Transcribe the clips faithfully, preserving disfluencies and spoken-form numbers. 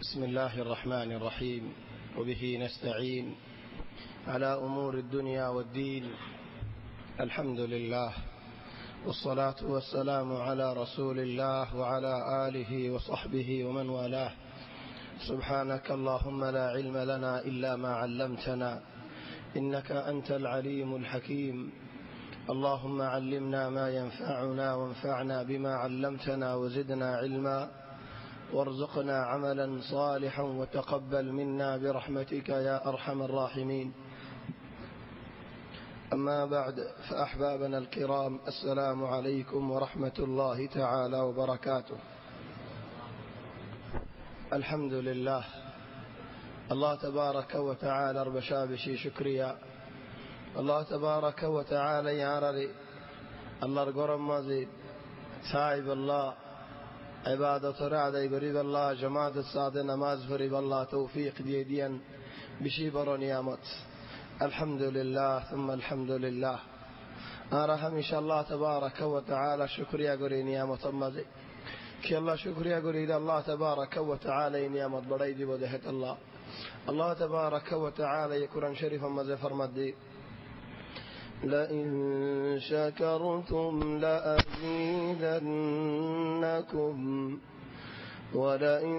بسم الله الرحمن الرحيم، وبه نستعين على أمور الدنيا والدين. الحمد لله، والصلاة والسلام على رسول الله وعلى آله وصحبه ومن والاه. سبحانك اللهم لا علم لنا إلا ما علمتنا، إنك أنت العليم الحكيم. اللهم علمنا ما ينفعنا وانفعنا بما علمتنا وزدنا علما، وارزقنا عملا صالحا وتقبل منا برحمتك يا أرحم الراحمين. أما بعد، فأحبابنا الكرام، السلام عليكم ورحمة الله تعالى وبركاته. الحمد لله، الله تبارك وتعالى ربشابشي شكريا. الله تبارك وتعالى يارري الله رقرم مزيد سايب الله عبادة رعدي قريب الله جماعة الصادة نماز فريب الله توفيق ديديا بشيبر نيامت. الحمد لله ثم الحمد لله. أرحم إن شاء الله تبارك وتعالى شكريا قري نيامت مزيد كي الله شكريا قري الله تبارك وتعالى نيامت بريد ودهت الله. الله تبارك وتعالى يكون شريفا مزفر مدي. لئن شكرتم لأزيدنكم ولئن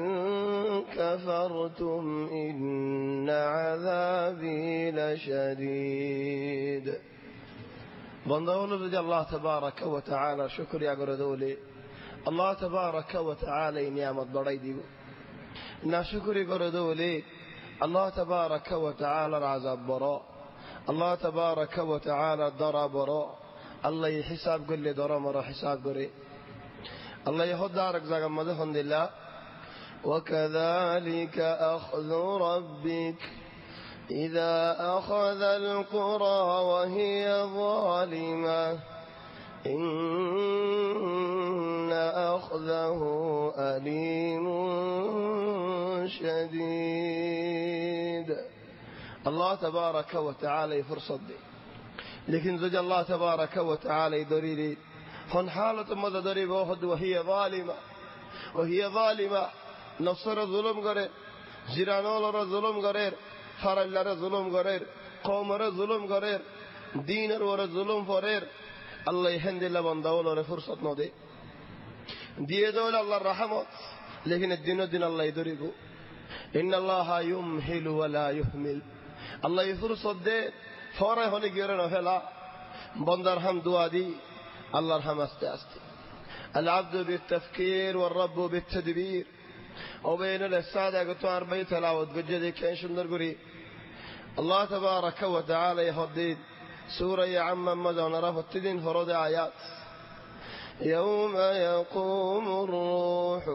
كفرتم إن عذابي لشديد. بندول رضي الله تبارك وتعالى شكر يا قردولي. الله تبارك وتعالى نعمت بريدي نا شكر قردولي. الله تبارك وتعالى العذاب براء. الله تبارك وتعالى درى براء. الله يحساب قل لي درى مرة حساب قري. الله يهد دارك زاق مدفن لله. وكذلك أخذ ربك إذا أخذ القرى وهي ظالمة إن أخذه أليم شديد. الله تبارك وتعالى يفرصد دي. لكن زوج الله تبارك وتعالى يدري لي هن حالة ماذا دري بوحد وهي ظالمة وهي ظالمة نصر ظلم غير جيرانول ظلم غير فرل ظلم غير قوم ظلم غير دين ور ظلم فرير. الله يهند الله بندول فرصة نودي دي دول الله الرحمة. لكن الدين الدين الله يدري بو. إن الله يمهل ولا يهمل. الله يفرص دي فورا هوني غيرنا فلا بندر هم دوادي. الله رحم استاستي. العبد بالتفكير والرب بالتدبير. وبين السادة قلت أربعين تلاوت بجدي كين شندر قري. الله تبارك وتعالى يهديد سورة يا عم ماذا ونراه التدين فرود آيات. يوم يقوم الروح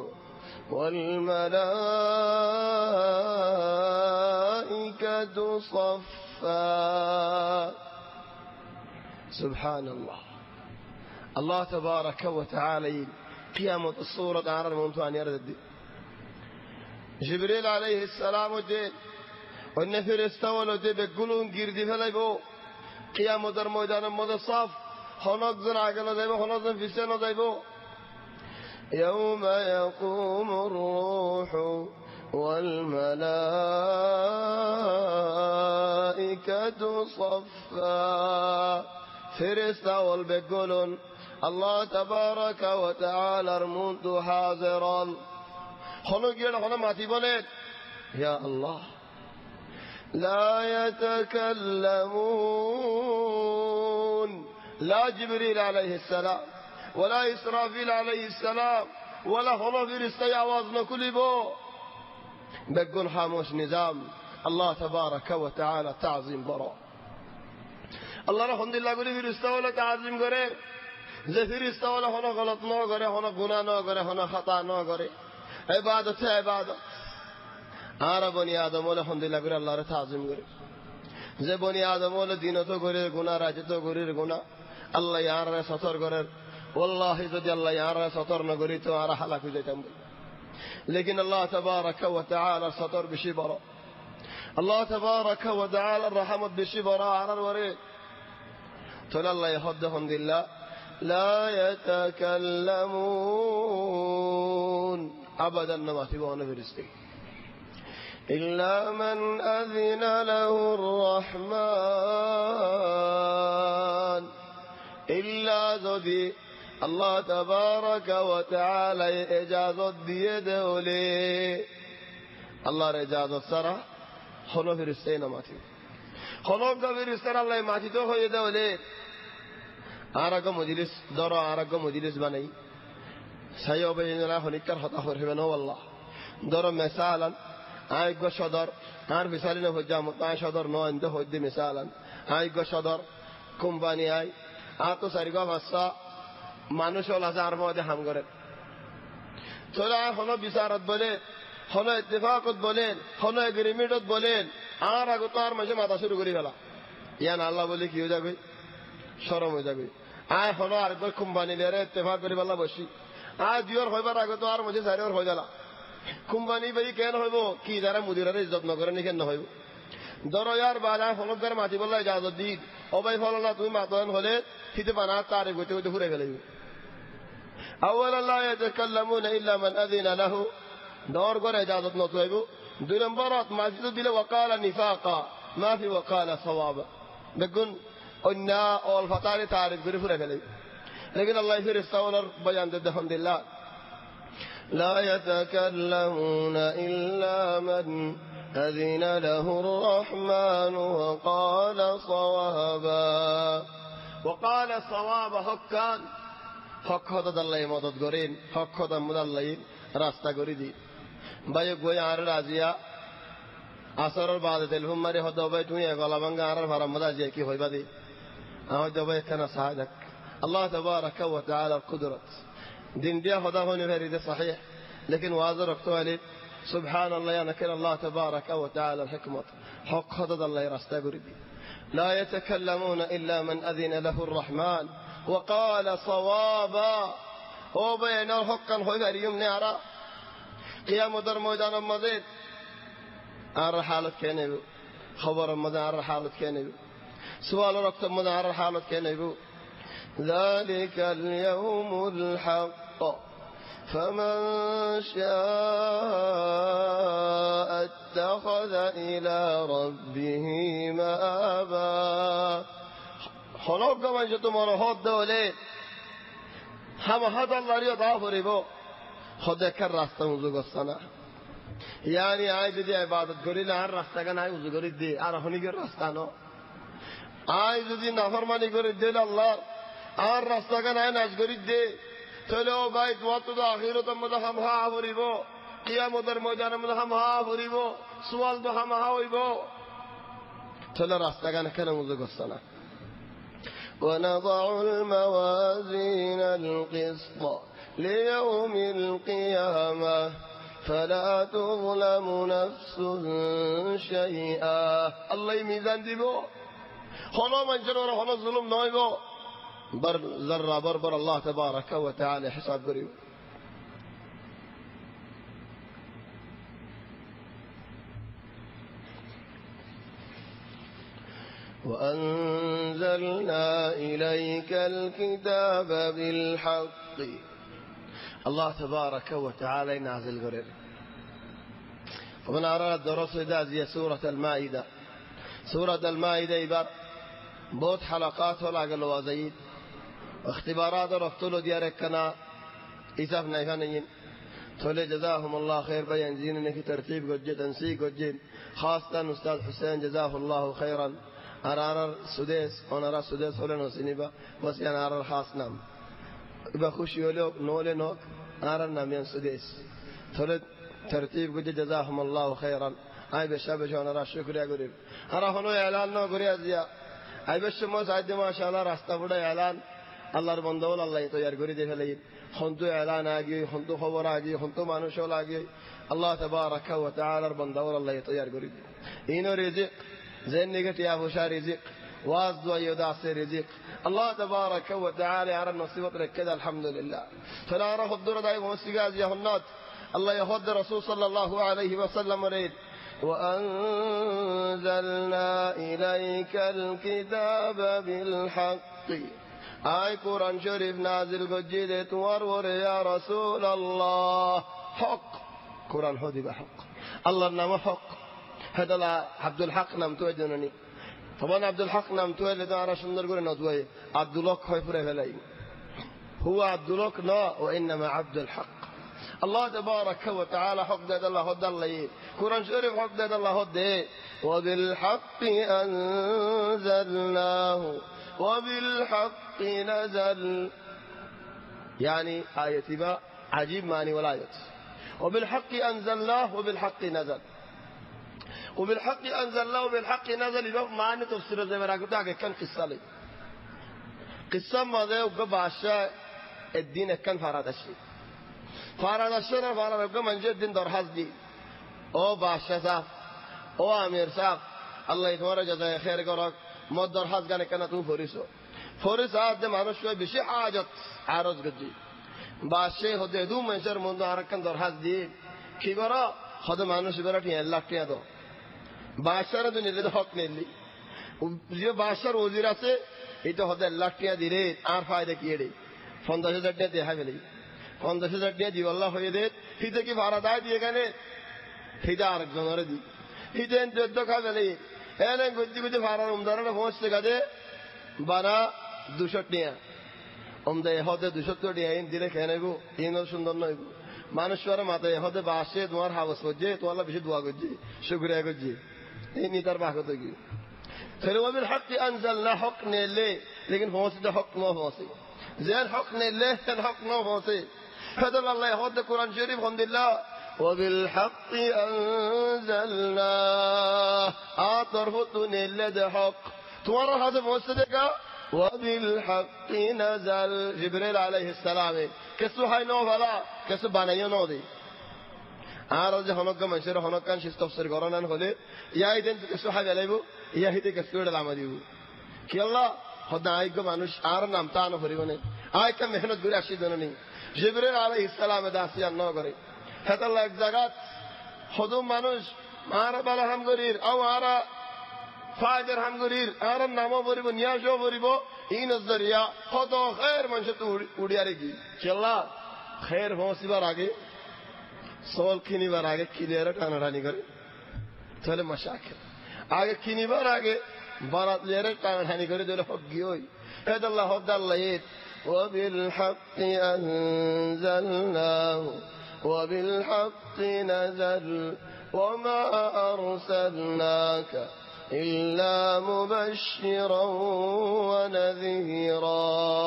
والملائكة صفا. سبحان الله. الله تبارك وتعالى قيامة الصورة عرر منتوان يرد. جبريل عليه السلام جيل والنفر استولوا دي بقلون قردي فليبو قيامة در ميدان مدصاف هنقزن عقل ديبو هنقزن في سنة ديبو. يوم يقوم الروح والملائكة صفا. فرستا والبقلون الله تبارك وتعالى رمونت حاضرا. خلو جيل خلو ماتي بوليت يا الله. لا يتكلمون لا جبريل عليه السلام ولا إسرافيل عليه السلام ولا خلو فرستا يعوازنا كل بو بقول حاموش نظام. الله تبارك وتعالى تعظيم براء. الله رحمد الله قولي فرستا ولا تعظيم قرير زي فرستا ولا هنا غلط نو قري هنا گناه نو قري هنا خطا نو قري. عبادت ہے عبادت. آرہ بنی آدم ولا الحمد لله قري الله تعظيم قري. زي بني آدم ولا دينتو قري گناه راجتو قري گناه. الله يار سطر قري. والله زي الله يار سطر نو قري تو آرہ حلاك زيتم. لكن الله تبارك وتعالى سطر بشبرا. الله تبارك وتعالى الرحمة بشبرا على الوريد. تقول الله يهدهم لله. لا يتكلمون أبدا ما تبغون فرستي إلا من أذن له الرحمن إلا যদি আল্লাহ তাবারাকা ওয়া তাআলা ইজাজত দিয়ে দেওলে আল্লাহর ইজাজত ছাড়া হলো ফেরেশতা না মাটি হলো ফেরেশতা আল্লাহ মাটি তো হয়ে দেওলে আর আগে মজলিস ধরো আর আগে মজলিস বানাই সাইও বেজনা হনিকার হতা হবে না আল্লাহ ধরো মিসালান আইগো সদর আর মিসালি না হজ্জা মতায় সদর নয় ইনতে হজ্জে মিসালান আইগো সদর কোম্পানি আই আ তো সারিগো ভাষা মানুষ হাজার মধ্যে হাম করে তোরা হলো বিচারত বলে হলো ইত্তেফাকত বলেন হলো এগ্রিমেন্টত বলেন আর আগে তো আর মাঝে মাথা শুরু করি গেলা ইয়ান আল্লাহ বলে কি হয়ে যাবে শরম হয়ে যাবে আয় হলো আর একবার কোম্পানি লেরে ইত্তেফাক করি বলা বসি আয় দিওর হইবার আগে তো আর মাঝে চারিওর হয়ে গেলা কোম্পানি ভাই কেন হইব কি যারা মুদিরের ইজ্জত নকরে নি কেন হইব ধরো ইয়ার বাজার হলকার মাটি বললা ইজাজত দি ও ভাই ফলো না তুমি মাতন হলে হিতে বানা তারে গইতে গইতে ঘুরে গেলে أولا لا يتكلمون إلا من أذن له دور قرى إجازة نطيبه دون مبارات ما في ذلك وقال نفاقا ما في وقال صوابا بقول قلنا أول فطار تعرف قريب فرق لكن الله يفير الصونر بيان ضد الحمد لله لا يتكلمون إلا من أذن له الرحمن وقال صوابا وقال صوابا هكان হক হতা আল্লাহ মদত করেন হক হতা আল্লাহ রাস্তা করে দি ভাই গই আর রাজিয়া আসরের বাদে তেলফুম মারি হদ ভাই তুই গলা ভাঙ্গা আর ভাড়া মদা যে কি হইবা দি আমার তো ভাই কেন সাহায্য আল্লাহ তাবারাকা ওয়া তাআলা কুদরত দিন দিয়া হদা হনি ফেরিদে সহিহ লেকিন ওয়াজ রখতো আলে সুবহান আল্লাহ নাকির আল্লাহ তাবারাকা ওয়া তাআলা হিকমত হক হতা আল্লাহ রাস্তা করে দি لا يتكلمون إلا من أذن له الرحمن وقال صوابا هو بين الحق هو اليوم نرى قيام در ميدان المزيد أرى حالة كنبو خبر المزيد أرى حالة كنبو سؤال ركض المزيد أرى حالة كنبو ذلك اليوم الحق فمن شاء اتخذ إلى ربه مآبا خلق من جتمر هد دولي هم هد الله ريضا فريبو خد كر راستة وزوج السنة يعني عايز دي عبادة قرينا عن راستة كان عايز قريد دي عرفني قر راستة نو عايز دي نفرماني قريد دي لله عن راستة كان عايز قريد دي تلو بايت واتو دا آخيرو تمدا هم ها فريبو قيام در ميدان مدا هم ها فريبو سوال دو هم ها ويبو تلو راستة كان كان وزوج السنة ونضع الموازين القسط ليوم القيامة فلا تظلم نفس شيئا الله ميزان ديبو خلو من جنور خلو ظلم نايبو بر ذرة بربر الله تبارك وتعالى حساب قريب وأنزلنا إليك الكتاب بالحق الله تبارك وتعالى نازل قريب ومن أراد درس دازية سورة المائدة سورة المائدة يبر بوت حلقات ولا قل وزيد اختبارات رفتلو ديارك كنا إساف نيفانيين تولي جزاهم الله خير بيان زيننك ترتيب قد جد انسي قد جد خاصة أستاذ حسين جزاه الله خيرا أرار السديس ونرى السديس هلن وسنبا بس يعني أرار خاص نام إبا خوش يولوك نولي نوك أرار نام ين سديس تولي ترتيب قد جزاهم الله خيرا أي بشابش ونرى الشكر يا قريب أرى هنو إعلان نو قريا زيا أي بشموس عدي ما شاء الله راستا بدا إعلان আল্লাহর বন্ধুল আল্লাহ তৈয়ার করে দিয়ে ফেলে হন্তু এলান আগে হন্তু খবর আগে হন্তু মানুষ লাগে আল্লাহ তাবারাকা ওয়া তাআলার বন্ধুল আল্লাহ তৈয়ার করে দিয়ে ইনো রিজিক জেন নিগতি আবুশা রিজিক ওয়াজ দুয়াইদা আছে রিজিক আল্লাহ তাবারাকা ওয়া তাআলা আর নসিবত রাখে আলহামদুলিল্লাহ ফলা রাহ الدور দাই মুসিগাজ ইয়াহুন্নাত আল্লাহ ইয়াহুদ রাসূল সাল্লাল্লাহু আলাইহি ওয়াসাল্লাম রিদ وأنزلنا إليك الكتاب بالحق آي قرآن شريف نازل قجيد تورور يا رسول الله حق قرآن هدي بحق الله نام حق হেদলা আব্দুল হক নাম তো জননী তখন আব্দুল হক নাম তো এলে তো আর সুন্দর করে নদুয়াই আব্দুল হক হয় পুরে ফেলাই হুয়া আব্দুল হক ন ও ইন্নামা আব্দুল হক الله تبارك وتعالى حق داد الله هد الله قرآن شريف حق داد الله هد وبالحق أنزلناه وبالحق نزل يعني آية با عجيب معنى والآية وبالحق أنزلناه وبالحق نزل وبالحق أنزلناه وبالحق نزل يبقى معنى تفسير زي ما راكبت آگه كان قصة لي قصة ماذا وقب عشاء الدين كان فراد الشيء فراد الشيء فراد وقب من جد الدين دور حزدي او باشا صاف او امير صاف الله يتمنى جزاء خير قرق مد دور حز كان كان تو فريسو فريس آده مانوش شوي بشي حاجت عرض قدي باشا هده دو منشر منذ عرقان دور حزدي كي قرأ خود مانوش براتي الله كيا دو باشا ردو نيلي دو حق نيلي جو باشا وزير আছে এটা হতে লাখ টাকা দিলে আর ফায়দা কি এড়ে পঞ্চাশ হাজার টাকা দেয়া হবে পঞ্চাশ হাজার টাকা দিব আল্লাহ হয়ে দে হিতে কি ভাড়া দায় দিয়ে গেলে হিতে আরেকজনের দি হিতে চোদ্দ খাবে এনে গজ্জি গজ্জি ভাড়ার উমদারে পৌঁছতে গেছে বারা দুশো টাকা উমদা হতে দুশো টাকা দিলে খেয়ে নেবো ইন সুন্দর নয় মানুষ মাথায় হতে বাসে তোমার হাবস করছে তোমার বেশি দোয়া করছে শুক্রিয়া করছে এই নিতার বাকত কি وبالحق أنزلنا حق نيلي لكن فوسي ده حق ما فوسي زين حق نيلي كان حق ما فوسي هذا الله يهود القرآن الشريف الحمد لله وبالحق أنزلنا أطرفت نيلي ده حق تمر هذا فوسي ده وبالحق نزل جبريل عليه السلام كسو هاي نو فلا كسو بانيو نو دي আর যে হনক মানুষের হনকান শিষ্ট তফসির করানান হলে ইয়া ইদেন কিছু হাবে লাইবো ইয়া হিতে কিছু এটা লামা দিব কি আল্লাহ হদা আইগো মানুষ আর নাম তানো করিবনে আই কা মেহনত করে আসি জননি জিবরিল আলাইহিস সালাম দাসিয়ান ন করে হেতাল্লাহ এক জায়গাত হদম মানুষ আর বালা হাম করির আও আরা ফায়দার হাম করির আর নামও বরিব নিয়াজও বরিব এই নজরিয়া হদ খায়ের মানুষ তো উড়িয়ারে কি কি আল্লাহ খায়ের পৌঁছিবার আগে सोल किनिबार आगे किलेर टानाटानी करे তাহলে মাশাআল্লাহ আগে কিনিবার আগে বারাত লেরে টানাটানি করে দিলে হগি হই হেদাল্লাহ হদাল্লাহ ওয়াবিল হাক্কি আনজালনাহু ওয়াবিল হাক্কি নাযাল ওয়ামা আরসালনাকা ইল্লা মুবাশশিরান ওয়া নাযীরা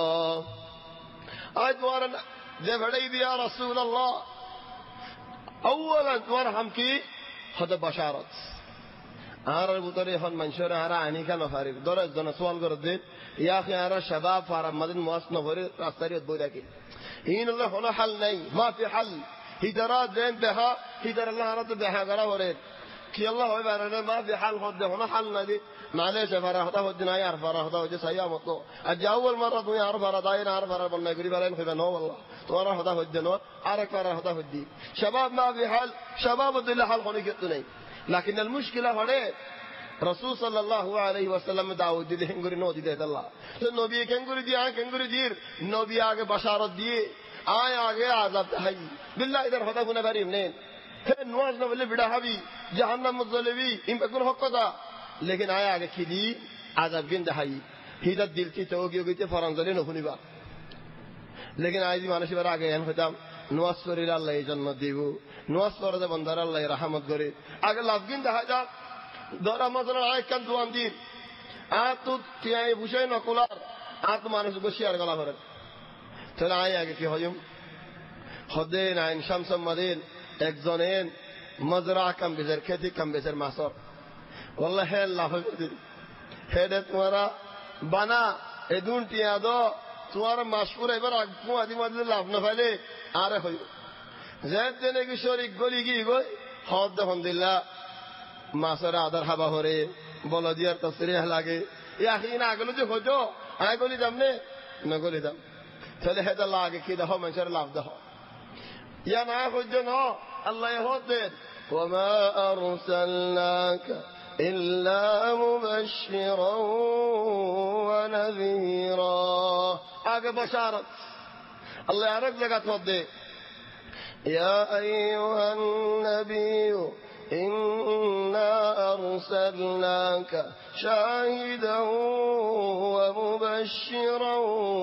আদওয়ারন যে বড়ই বিয়া রাসূলুল্লাহ اولا تورحم کی خود بشارت آره بوتری هن منشور آره انی کن فارغ داره دن سوال کرده یا خی آره شباب فارم مدن مواس نفری راستریت بوده کی این الله هنا حل نہیں ما في حل هدرات زين بها هدر الله رد بها قرا ورد کی الله هو برنا ما في حل خد هنا حل ندي معلش فرحته ودنا يعرف فرحته وجس ايام تو اجي اول مره تو يعرف فرحته يعرف فرحته بنا يقول بلا خذ نو والله فرحته ودنا ارك فرحته ودي شباب ما في حل شباب الدنيا حل خلقتني لكن المشكله هره رسول صلى الله عليه وسلم دعوت دي هنگوري نو دي ده الله تو نبي کنگوري دي آن کنگوري دير نبي آگے بشارت دیے آئے آگے عذاب ہے بالله ادھر خدا گنا بریم نين نواز نہ بلے بڑا حبی جہنم مظلمی ان بكون حقدا لیکن آیا آگے کلی عذاب گند ہے ہدایت دل کی توگی ہوگی تے فرانزلی نہ ہونی با لیکن آئی دی مانشی بر آگے ان ختم نواز سوری اللہ جنت دیو نواز سور دے بندر اللہ رحمت کرے اگر لفظ گند ہے جا دورا مثلا آئے کن دوان دین آ تو تیائی بوشے نہ کولار آ تو مانش کو شیار گلا فرق چلا آئے آگے کی ہویم خدین عین شمس مدین এক জনেন মজরা কাম বেজার খেতি কাম বেজার মাসর والله হে লাভ হেডে তোমারা বানা এদুন টিয়া দো তোমার মাসপুর এবার আগু আদি মধ্যে লাভ না পাইলে আরে হই যেন তেনে কি শরীক গলি গি গই হদ আলহামদুলিল্লাহ মাসরা আদার হাবা হরে বলা দিয়ার তসরিহ লাগে ইয়াহিনা আগলো যে হজো আই গলি দামনে না গলি দাম তাহলে হেদা লাগে কি দাও মানুষের লাভ দাও ইয়া না হজো না الله يهدد وما أرسلناك إلا مبشرا ونذيرا آگے بشارت الله يعرف لك تفضي يا أيها النبي إنا أرسلناك شاهدا ومبشرا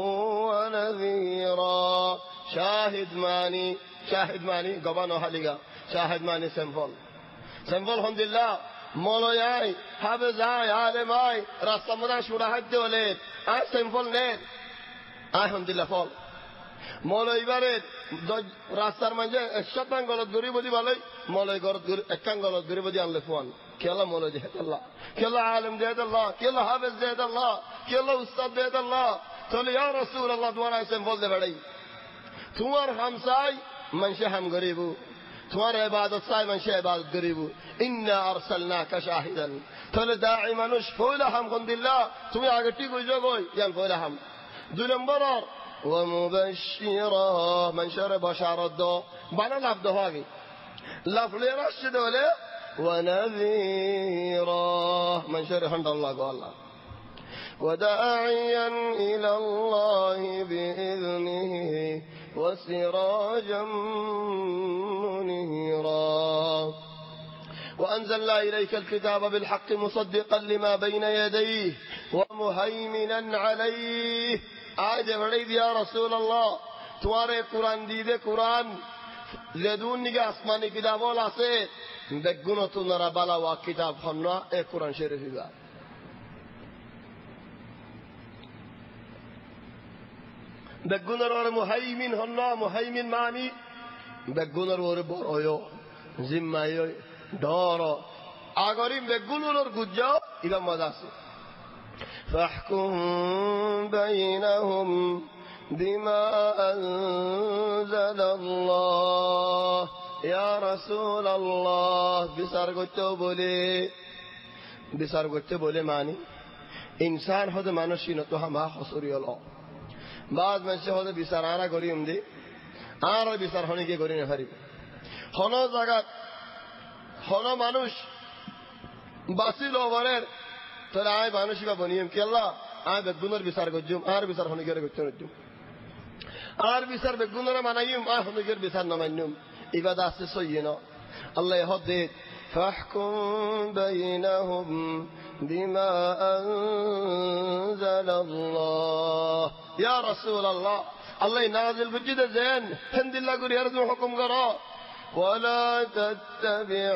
ونذيرا شاهد ماني شاهد ماني قبانو حلقا شاهد ماني سنفل سنفل الحمد لله مولوی آئی حافظ آئی عالم آئی راستہ مدہ شورا حد دے ولید آئی سنفل نیت آئی الحمدللہ فول মৌলই বারে রাস্তার মাঝে একশতাং গলত গরিব দি ভালোই মৌলই গরত একাং গলত গরিব দি আনলে ফোন কেলা মৌলই দেহ আল্লাহ কেলা আলেম দেহ আল্লাহ কেলা হাফেজ দেহ আল্লাহ কেলা উস্তাদ দেহ আল্লাহ তাহলে ইয়া রাসূলুল্লাহ তোমার আইসেন বলতে বেড়াই তোমার হামসাই মানুষে হাম গরিব তোমার ইবাদত চাই মানুষে ইবাদত গরিব ইন্না আরসালনাকা শাহিদান তাহলে দাঈ মানুষ ফয়লা হাম কোনদিল্লাহ তুমি আগে ঠিক হই যাও কই ইয়ান ফয়লা হাম দুই নম্বর ومبشرا من شرب بشار الدو بنا لفظ هاغي لفظ رشد ولا ونذيرا من شرب حمد الله قال الله وداعيا إلى الله بإذنه وسراجا منيرا وأنزلنا إليك الكتاب بالحق مصدقا لما بين يديه ومهيمنا عليه آج بڑی دیا رسول اللہ تمہارے قرآن دیدے قرآن زیدون نگا آسمانی کتابوں لاسے بگنو تو نرا بالا وا کتاب خننا اے قرآن شریف گا بگنر اور محیمن خننا محیمن معنی بگنر اور برویو زمائیو دورو آگریم بگنر اور گجاو ایبا مزا سے فاحكم بينهم بما أنزل الله يا رسول الله بسر করতে বলে বিচার করতে বলে মানে ইনসান হতে মানুষই তো হামা হসুরি হলো বাদ মানুষ হতে বিচার আনা করি উমদি আর বিচার হনে কি করি না পারিব হন জায়গা হন মানুষ বাসিল ওভারের তাহলে আয় মানুষই বা বনিয়ম কি আল্লাহ আয় বেগুনের বিচার করছুম আর বিচার হনিকের করতে নতুম আর বিচার বেগুনের মানাইম আয় হনিকের বিচার নামাইনুম ইবাদা আছে সইয়ে না আল্লাহ হদে ফাহকুম বাইনাহুম বিমা আনজালাল্লাহ ইয়া রাসূলুল্লাহ আল্লাহ নাযিল বুজিদে জেন হামদুলিল্লাহ করি আর হুকুম করো ولا تتبع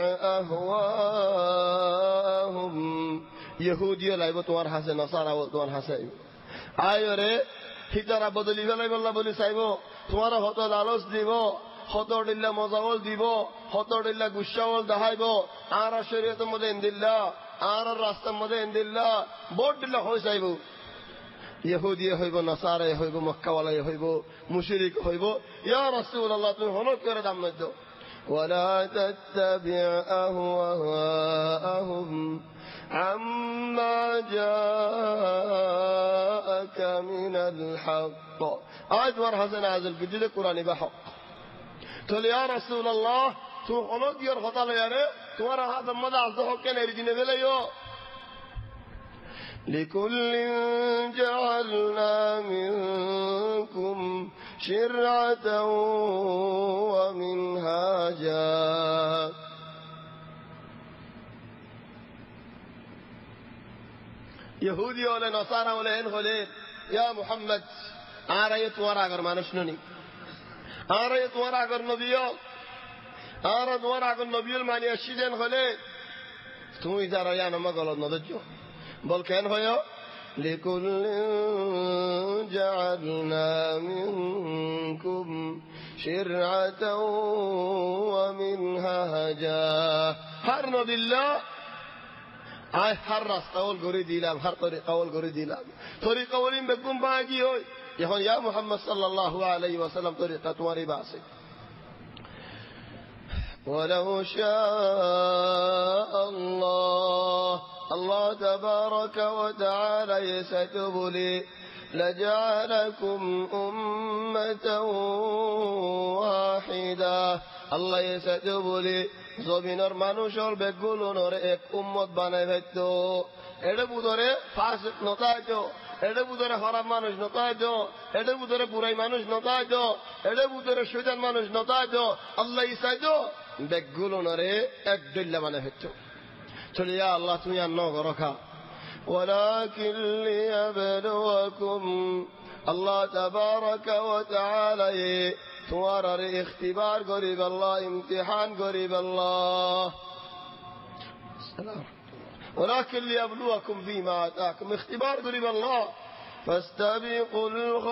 أهواءهم يهودي লাইব তোমার হাসে নসারা তোমার হাসে আয় রে হিতারা বদলি ফেলাই বললা বলি চাইব তোমার হত লালচ দিব হত দিল্লা মজাওল দিব হত দিল্লা গুসাওল দেখাইব আর শরীয়তের মধ্যে এন্দিল্লা আর রাস্তার মধ্যে এন্দিল্লা বোর্ড দিল্লা হয়ে চাইব ইহুদি হইব নসারা হইব মক্কাওয়ালাই হইব মুশরিক হইব ইয়া রাসূলুল্লাহ তুমি হনক করে দাম নয় ولا تتبع أهواءهم عما جاءك من الحق آج ورحسن نازل كجد قرآن بحق تقول يا رسول الله تو خلق ير خطال ياره تمہارا هذا مدى عزدحق كان يرجين بليو لكل جعلنا منكم شرعة ومنهاجا يهودي ولا نصارى ولا إن خليل يا محمد آريت ورا أجر ما نشنني آريت ورا أجر نبيو آريت ورا أجر نبيو الماني الشيدين خليل تو إذا رأينا ما قالوا نضجوا بل كان هو لكل جعلنا منكم شرعة ومنهاجا هر نبي الله آي هر راست قول قري ديلام هر طريق قول قري ديلام طريق قولين بكم باقي هوي يقول يا محمد صلى الله عليه وسلم طريقة تواري باسي ولو شاء الله الله تبارك وتعالى يستجب لي لجعلكم أمة واحدة الله يستجب لي زبينر মানুষের বেগুলোর এক উম্মত বানাই ফেলতো এটা বুদরে ফাসিক নতাইতো এটা বুদরে খারাপ মানুষ নতাইতো এটা বুদরে পুরাই মানুষ নতাইতো এটা বুদরে শয়তান মানুষ নতাইতো আল্লাহ ইসাইতো بقولوا نري أقدل ما نفتو تقول يا الله تمي النغرك ولكن ليبلوكم الله تبارك وتعالى توارر اختبار قريب الله امتحان قريب الله ولكن ليبلوكم فيما آتاكم اختبار قريب الله فاستبقوا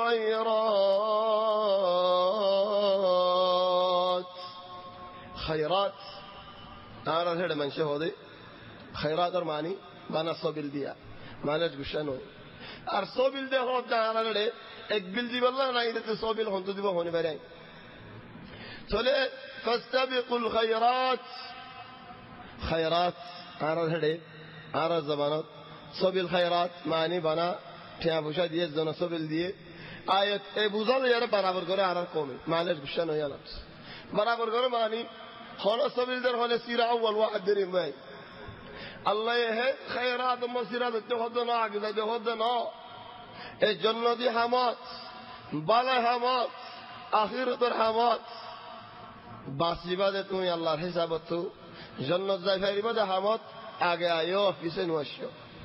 الخيرات خيرات أنا هذا من شهودي خيرات أرماني ما نصبل ديا ما نجوشانو أرصبل ده هو ده أنا ليه اقبل دي بالله أنا إذا تصبل هون تدي بهون برين تولي فاستبقوا الخيرات خيرات أنا هذا أنا زمانات صبل خيرات ماني بنا تيا بوشا ديه زنا صبل ديه آية بوزال ياره برابر كره أنا قومي ما نجوشانو يا نفس برابر كره ماني خلاص صبل در خلاص سيرة أول واحد دريم باي الله يه خيرات ومسيرات تهدنا عقد تهدنا الجنة دي حمات بالا حمات آخرة حمات باسی بعد تو يا الله حساب تو جنة زايفيري بعد حمات آگه آيو في سنوشيو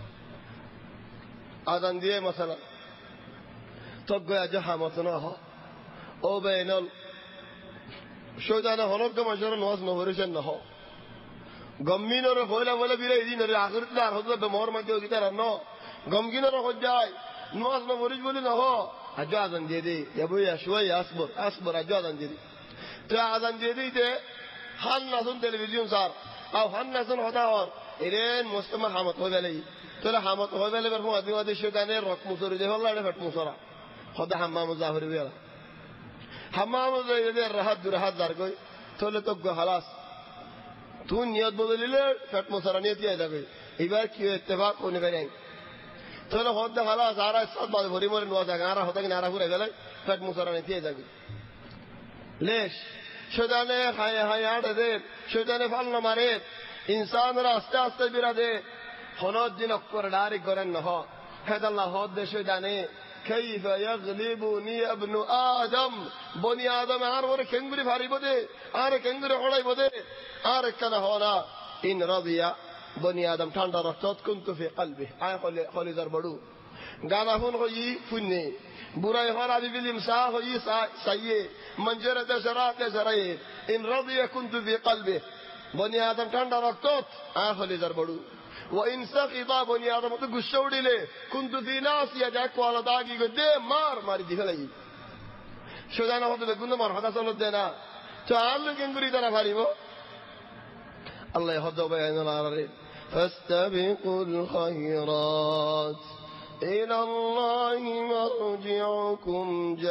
آدم ديه مثلا تقوى أجا حماتنا ها أو بينال شو دانا هنوك مشهور نواز نورشن ها गम्मीन और होला वाला भी रही नरे आखिर तलार होता है बेमार मत हो कितना रनो गमगीन और हो जाए नवाज में वरिज बोले ना हो अजादन दे दे या वो या शुआ या असबर असबर अजादन दे दे तो अजादन दे दे ते हन नसन टेलीविजन सार अब हन नसन होता और इरेन मुस्तमा हामत हो गए तो ला हामत हो गए पर मुआदी वादी शुदाने रक मुसरी दे वाला ने फट मुसरा खुदा हमाम ज़ाहिर बिया हमाम ज़ाहिर दे राहत दुराहत दर कोई तो ले तो खलास तू नियत बदली ले फट मुसरा नियत ये लगे इबार क्यों इत्तेफाक होने वाले हैं तो ना होता हला सारा सब बात भरी मोरे नवाज़ आगारा होता कि नारा पूरे गले फट मुसरा नियत ये लगे लेश शुदाने खाए खाए आड़ दे शुदाने फल न मारे इंसान रास्ते रास्ते बिरा दे हनोद दिन अक्कर डारी करन न हो هذا هود ده شدانه كيف يغلبني ابن آدم بني آدم عار كنغري فاري بده عار كنغري خړای بده عار کنه هونا ان رضي بني آدم ঠান্ডা رخصت كنت في قلبه آي خل خل زر بڑو গানা ফোন হই ফুনে বুড়াই হরা বিবিল ইমসা হই সাইয়ে منجره شرات شرای ان رضي كنت في قلبه بني آدم ঠান্ডা رخصت آي خل زر بڑو وإن سخط بني آدم تو غصه وڑیلے كنت في ناسيه جاك والا داگی کو دے مار ماری دی فلئی شدانا ہوتے گند مار ہدا سنت دینا چال گنگری طرف ہریو الله يهدو بين العرب فاستبقوا الخيرات إلى الله مرجعكم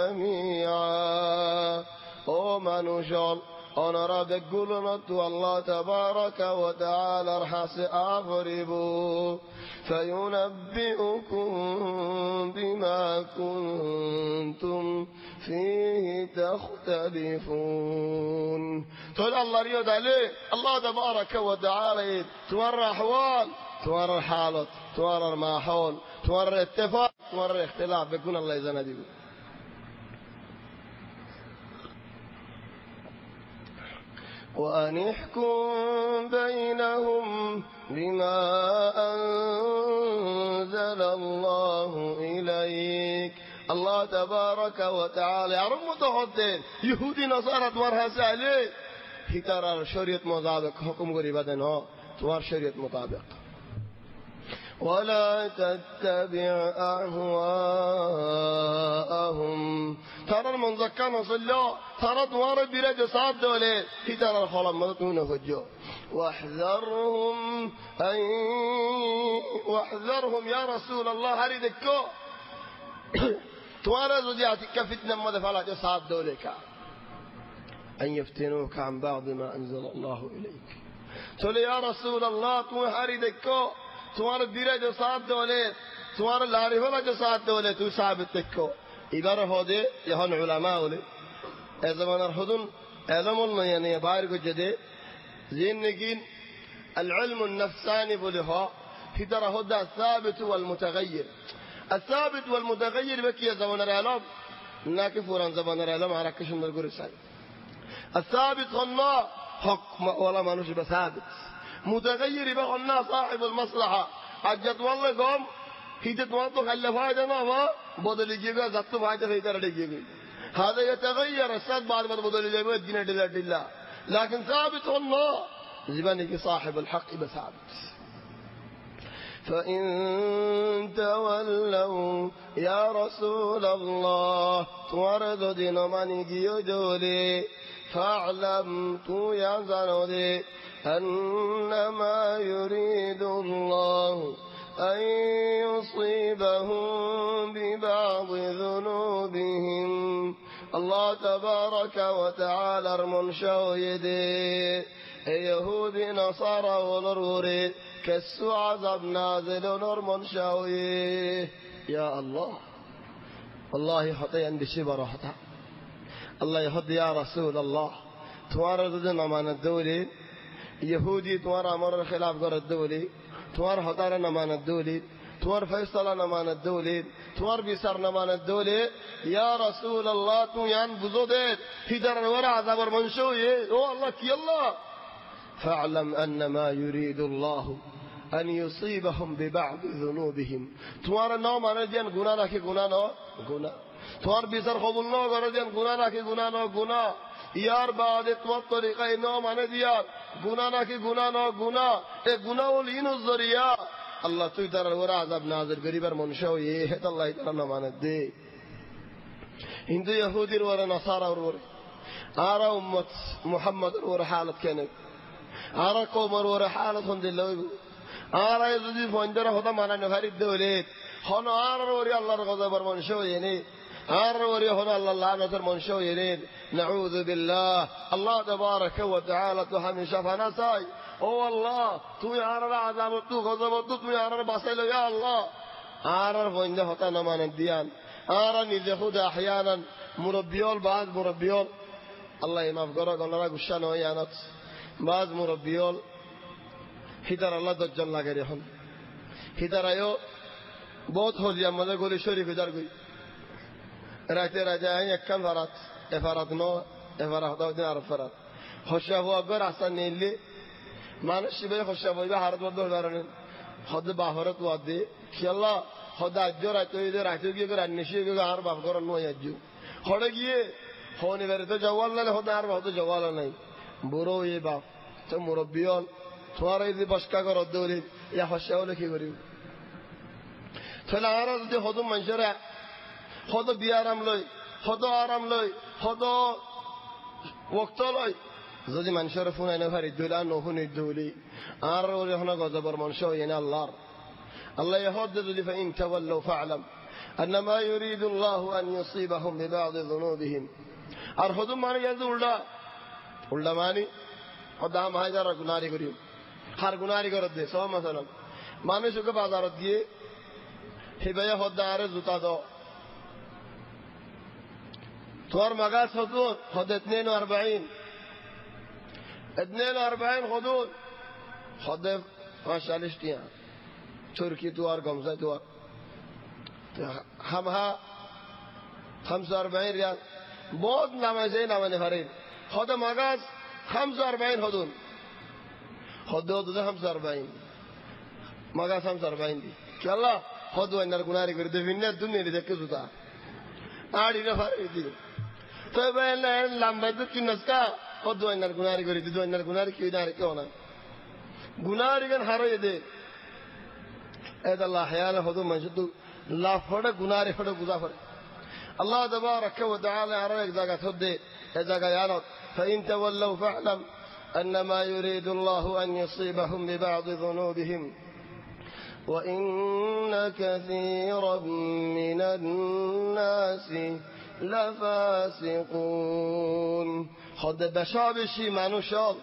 جميعا او منوشال أنا رابك قولنا الله تبارك وتعالى رحس أغربوا فينبئكم بما كنتم فيه تختلفون تقول الله ريود عليه الله تبارك وتعالى تورى أحوال تورى حالة تورى الماحول تورى اتفاق تورى اختلاف بيكون الله يزنديه وأن احكم بينهم بما أنزل الله إليك الله تبارك وتعالى عرب متحدين يهودي نصارى تورها سألي هي ترى شريط مطابق حكم قريبا توار شريط مطابق ولا تتبع أهواءهم ترى المنزكان وصلوا ترى دوار بلاد صعب دولي في ترى الخلام مدتون فجوا واحذرهم أن واحذرهم يا رسول الله هريدكو توارى زجاتك فتنة مدفعلات صعب دوليك أن يفتنوك عن بعض ما أنزل الله إليك تقول يا رسول الله تو هريدكو तुम्हारे बीरे जो साथ दोले तुम्हारे लारी वाला जो साथ दोले तू साबित देखो इधर हो दे यहाँ उलमा होले ऐज़मान अर्हुदन ऐज़मल में यानी बाहर को जदे ज़िंदगीन العلم النفساني بلها في ترى هذا الثابت والمتغير الثابت والمتغير بكي زمان العلم ناكف وران زمان العلم عركش من الجرسان الثابت هنا حق ولا مانوش بثابت متغير بقولنا صاحب المصلحة حجت والله قوم هيدت وانتو خلي فايدة ما بدل يجيبها زبط فايدة في ترى يجيبها هذا يتغير السد بعد ما بدل يجيبها الدين دلال دلال لكن ثابت الله زبانك صاحب الحق بثابت فإن تولوا يا رسول الله تورد دين من يجولي فاعلم تو يا زنودي أنما يريد الله أن يصيبهم ببعض ذنوبهم الله تبارك وتعالى المنشأ يدي يهود نصارى ونروري كسو عذاب نازل ونرمن شاوي يا الله والله حطي عندي شبر حطا الله يحط يا رسول الله توار ضدنا مان الدولي يهودي توار امر خلاف غير الدولي توار حطارنا مان الدولي توار فيصلنا مان الدولي توار بيسرنا مان الدولي يا رسول الله تو يان بزودت هدر ورا عذاب منشوي او الله كي الله فاعلم أن ما يريد الله أن يصيبهم ببعض ذنوبهم توار نوم أنا ديان غنا ناكي غنا نو غنا توار بيسر خبول نو غنا ديان غنا ناكي غنا نو غنا يار بعد توار طريقة نوم أنا ديان غنا ناكي غنا نو غنا إيه غنا ولين الزريا الله تقدر ورا عذاب نازل غريبر منشأ يه الله يترى نمان الدي هندو يهودي ورا نصارى ورا أرى أمة محمد ورا حالة كانت أرى قوم ورا حالة الحمد لله أرى يزيد فندرة هذا مانا نفرد الدولة هنا أرى ورا الله رغض برمنشأ يعني أرى ورا هنا الله لعنة المنشأ يعني نعوذ بالله الله تبارك وتعالى تحمي شفنا ساي أو الله تو يارا عذاب تو غضب تو يارا باسل يا الله أرى فندرة هذا نمان الديان أرى نزهود أحيانا مربيول بعض مربيول الله يماف قرأ قلنا قشان ويانات بعض مربيول هدر الله دجال لغيرهم هدر ايو बहुत हो दिया मदर गोली शरीफ इधर गई रहते रहते हैं एक कम फरात एफरात नो एफरात होता है दिन फरात खुशा हुआ अगर आसान नहीं ले मान शिबे खुशा हुआ इधर हारत बंद हो जा रहे हैं खुद बाहरत हुआ दे खेला खुद आज्जो रहते इधर रहते कि अगर अन्यशी के हार बाप करो नो आज्जो खोड़े किए होने वाले तो जवाल ना होता हार बाप तो जवाल नहीं बुरो ये बाप तो मुरब्बियों तुम्हारे इधर बस्का करो दोली या खुशा वाले की करियो فلا أراد ده خدو منشرة خدو بيارم لوي خدو آرام لوي خدو وقت لوي زودي منشرة فونا نفر الدولة نوفون الدولي آر ولي هنا غضبر منشو ينا الله الله يهدد لي فإن تولوا فاعلم أن ما يريد الله أن يصيبهم ببعض ذنوبهم أرخدو ماني يزول دا قل دا ماني خدام هاي جارة گناري كريم هر گناري کرد دي سوا مثلا ماني شو بازارت ديه هبايا خود داره زوتا دو توار مغاز خدود خد اثنين واربعين اثنين واربعين خدود خد خاشالش تيان تركي توار قمزة توار همها خمسة واربعين ريال बहुत नामाज़े नामाने फरीद خد मगाज़ خمسة واربعين خدون خدود ده خمسة واربعين मगाज़ خمسة واربعين دي क्या अल्लाह خدوا إن الجناري قرد في الناس الدنيا اللي تكسو تا عادي نفرق دي طيب إن لام بدت في الناس كا خدوا إن الجناري قرد دوا إن الجناري كي ناري كونا جناري كان حرّي ده هذا الله حياله خدوا منشدو لا فرد جناري فرد جزا فرد الله تبارك وتعالى عرّيك ذاك تهدي هذا كيانات فإن تولوا فاعلم أن ما يريد الله أن يصيبهم ببعض ذنوبهم وإن كثيرا من الناس لفاسقون خود بشابشی منو شاد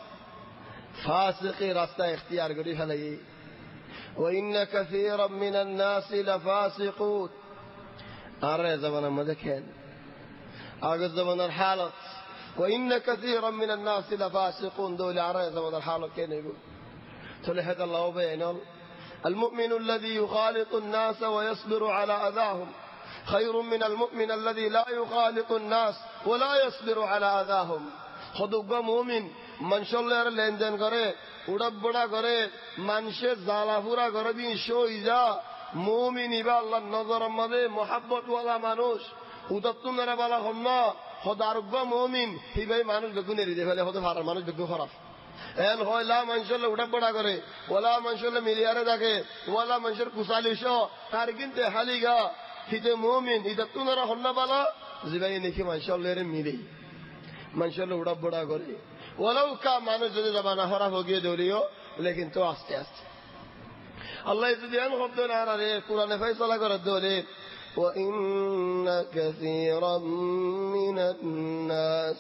فاسقی راستا اختیار کری هلی وإن كثيرا من الناس لفاسقون آره زمان مدکن آگه زمان الحالت وإن كثيرا من الناس لفاسقون دول آره زمان الحالت كن يقول تلحد الله بينهم المؤمن الذي يخالط الناس ويصبر على أذاهم خير من المؤمن الذي لا يخالط الناس ولا يصبر على أذاهم خدوا مؤمن মানুষের লেনদেন করে উড়াবড়া করে মানুষের জ্বালাফুরা করে দিন সই যা মুমিন ইবা আল্লাহর নজরের মধ্যে মহাব্বতওয়ালা মানুষ উদাত্তুমেরা বালা হন হদ আরোগ্য মুমিন হিবাই মানুষ বেগুন এড়িয়ে ফেলে হতে ভাড়ার মানুষ বেগু খারাপ এন হয়লা মানুষের উড়াবড়া করে ওলা মানুষের মিলিয়ারে থাকে ওলা মানুষের কুশালিস তার কিন্তু হালিগা হিতে মুমিন ইদাত্তুমেরা হন্না বালা জিবাই নাকি মানুষের মিলে মানুষের উড়াবড়া করে ওলাও কা মানুষ যদি জবানা খারাপ হয়ে দৌড়িও লেকিন তো আস্তে আস্তে আল্লাহ যদি এন শব্দ না রে কোরআনে ফয়সালা করে দৌড়ে وإن كثيرا من الناس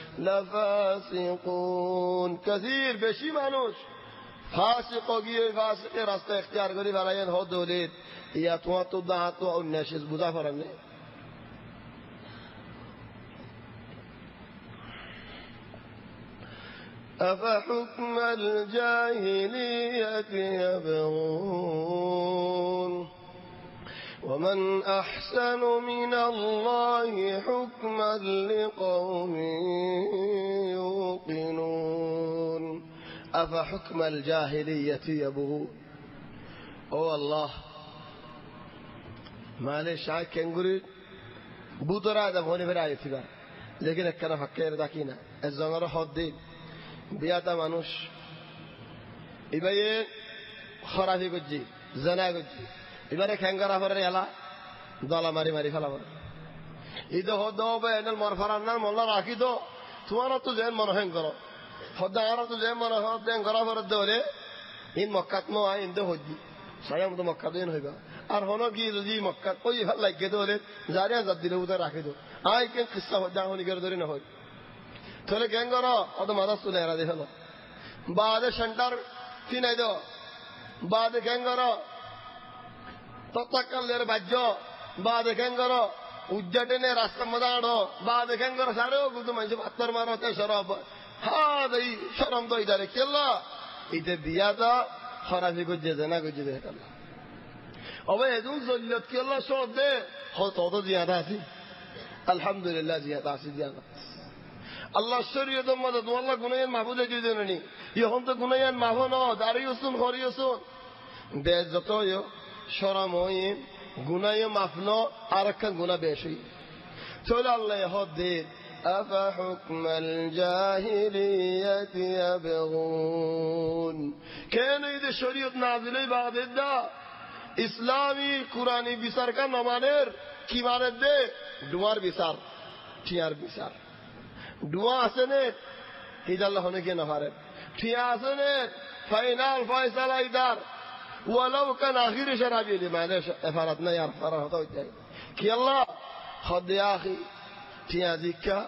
لفاسقون كثير বেশি মানুষ ফাসিক গিয়ে ফাসিকের রাস্তা ইখতিয়ার করে ফেলায়েন হদ দৌড়ে ইয়া তোমার তো দাঁত তো উন্নাশিস বুঝা পারেন না أفحكم الجاهلية يبغون ومن أحسن من الله حكما لقوم يوقنون أفحكم الجاهلية يبغون أو الله معلش عاي كنغوري بودرا هذا هوني براي فيها لكن كنا فكر داكينا الزمر حدين বিয়াতা মানুষ এবারে খরাফি করছি জানা করছি এবারে খেঙ্গারা ফেরার এলা দলা মারি মারি ফেলা পড়ে ঈদ হদ এনাল মর ফেরার না মোল্লা রাখি তো তোমার তো যেন মনে হেন করো হদ্দা আর তো যেন মনে হেন করা ফেরত দেওয়ালে ইন মক্কাত নো আই ইন্দে হজি সায়াম তো মক্কা দেন হইবা আর হন কি যদি মক্কাত কই ভাল লাগে দেওয়ালে জারিয়া জাত দিলে উদা রাখি তো আই কেন কিস্সা হদ্দা হনি করে ধরে না হয় তাহলে কেন করো অত মাথা তুলে এরা দেখো বাদে সেন্টার কিনাই দো বাদে কেন করো তত্ত্বাকালের বাহ্য বাদে কেন করো উজ্জাটেনে রাস্তার মধ্যে আড়ো বাদে কেন করো সারেও কিন্তু মানুষ পাত্তর মারতে সরব হ্যাঁ এই সরম তো ইদারে কেল্লা ইতে বিয়া দা খরাফি করছে জেনা করছে দেখে অবে এদুন জল্লত কেল্লা সব দে তত জিয়াদা আছি আলহামদুলিল্লাহ জিয়াদা আছি জিয়াদা আল্লাহ শরীয়তের মধ্যে তোমার গুনাইয়ান মাহফুজে দিয়ে দেনি এখন তো গুনাইয়ান মাহফু ন দাঁড়িয়েছুন করিয়েছুন বেশ যত সরম হই গুনাই মাফন আর একটা গুণা বেশি চলে আল্লাহ হদ দে أفحكم الجاهلية يبغون কেন এই যে শরীয়ত নাযিল বাদে দা ইসলামী কুরআনী বিচার কা নমানের কি মানে দে দুয়ার বিচার ঠিয়ার বিচার দুয়া আছে নে ইদাল্লাহ হনে কে না পারে ঠিয়া আছে নে ফাইনাল ফয়সালা ইদার ওয়ালাউ কান আখির শরাবি মানে এফারাত না ইয়ার ফারা হতো যায় কি আল্লাহ খদ ইয়া আখি ঠিয়া দিকা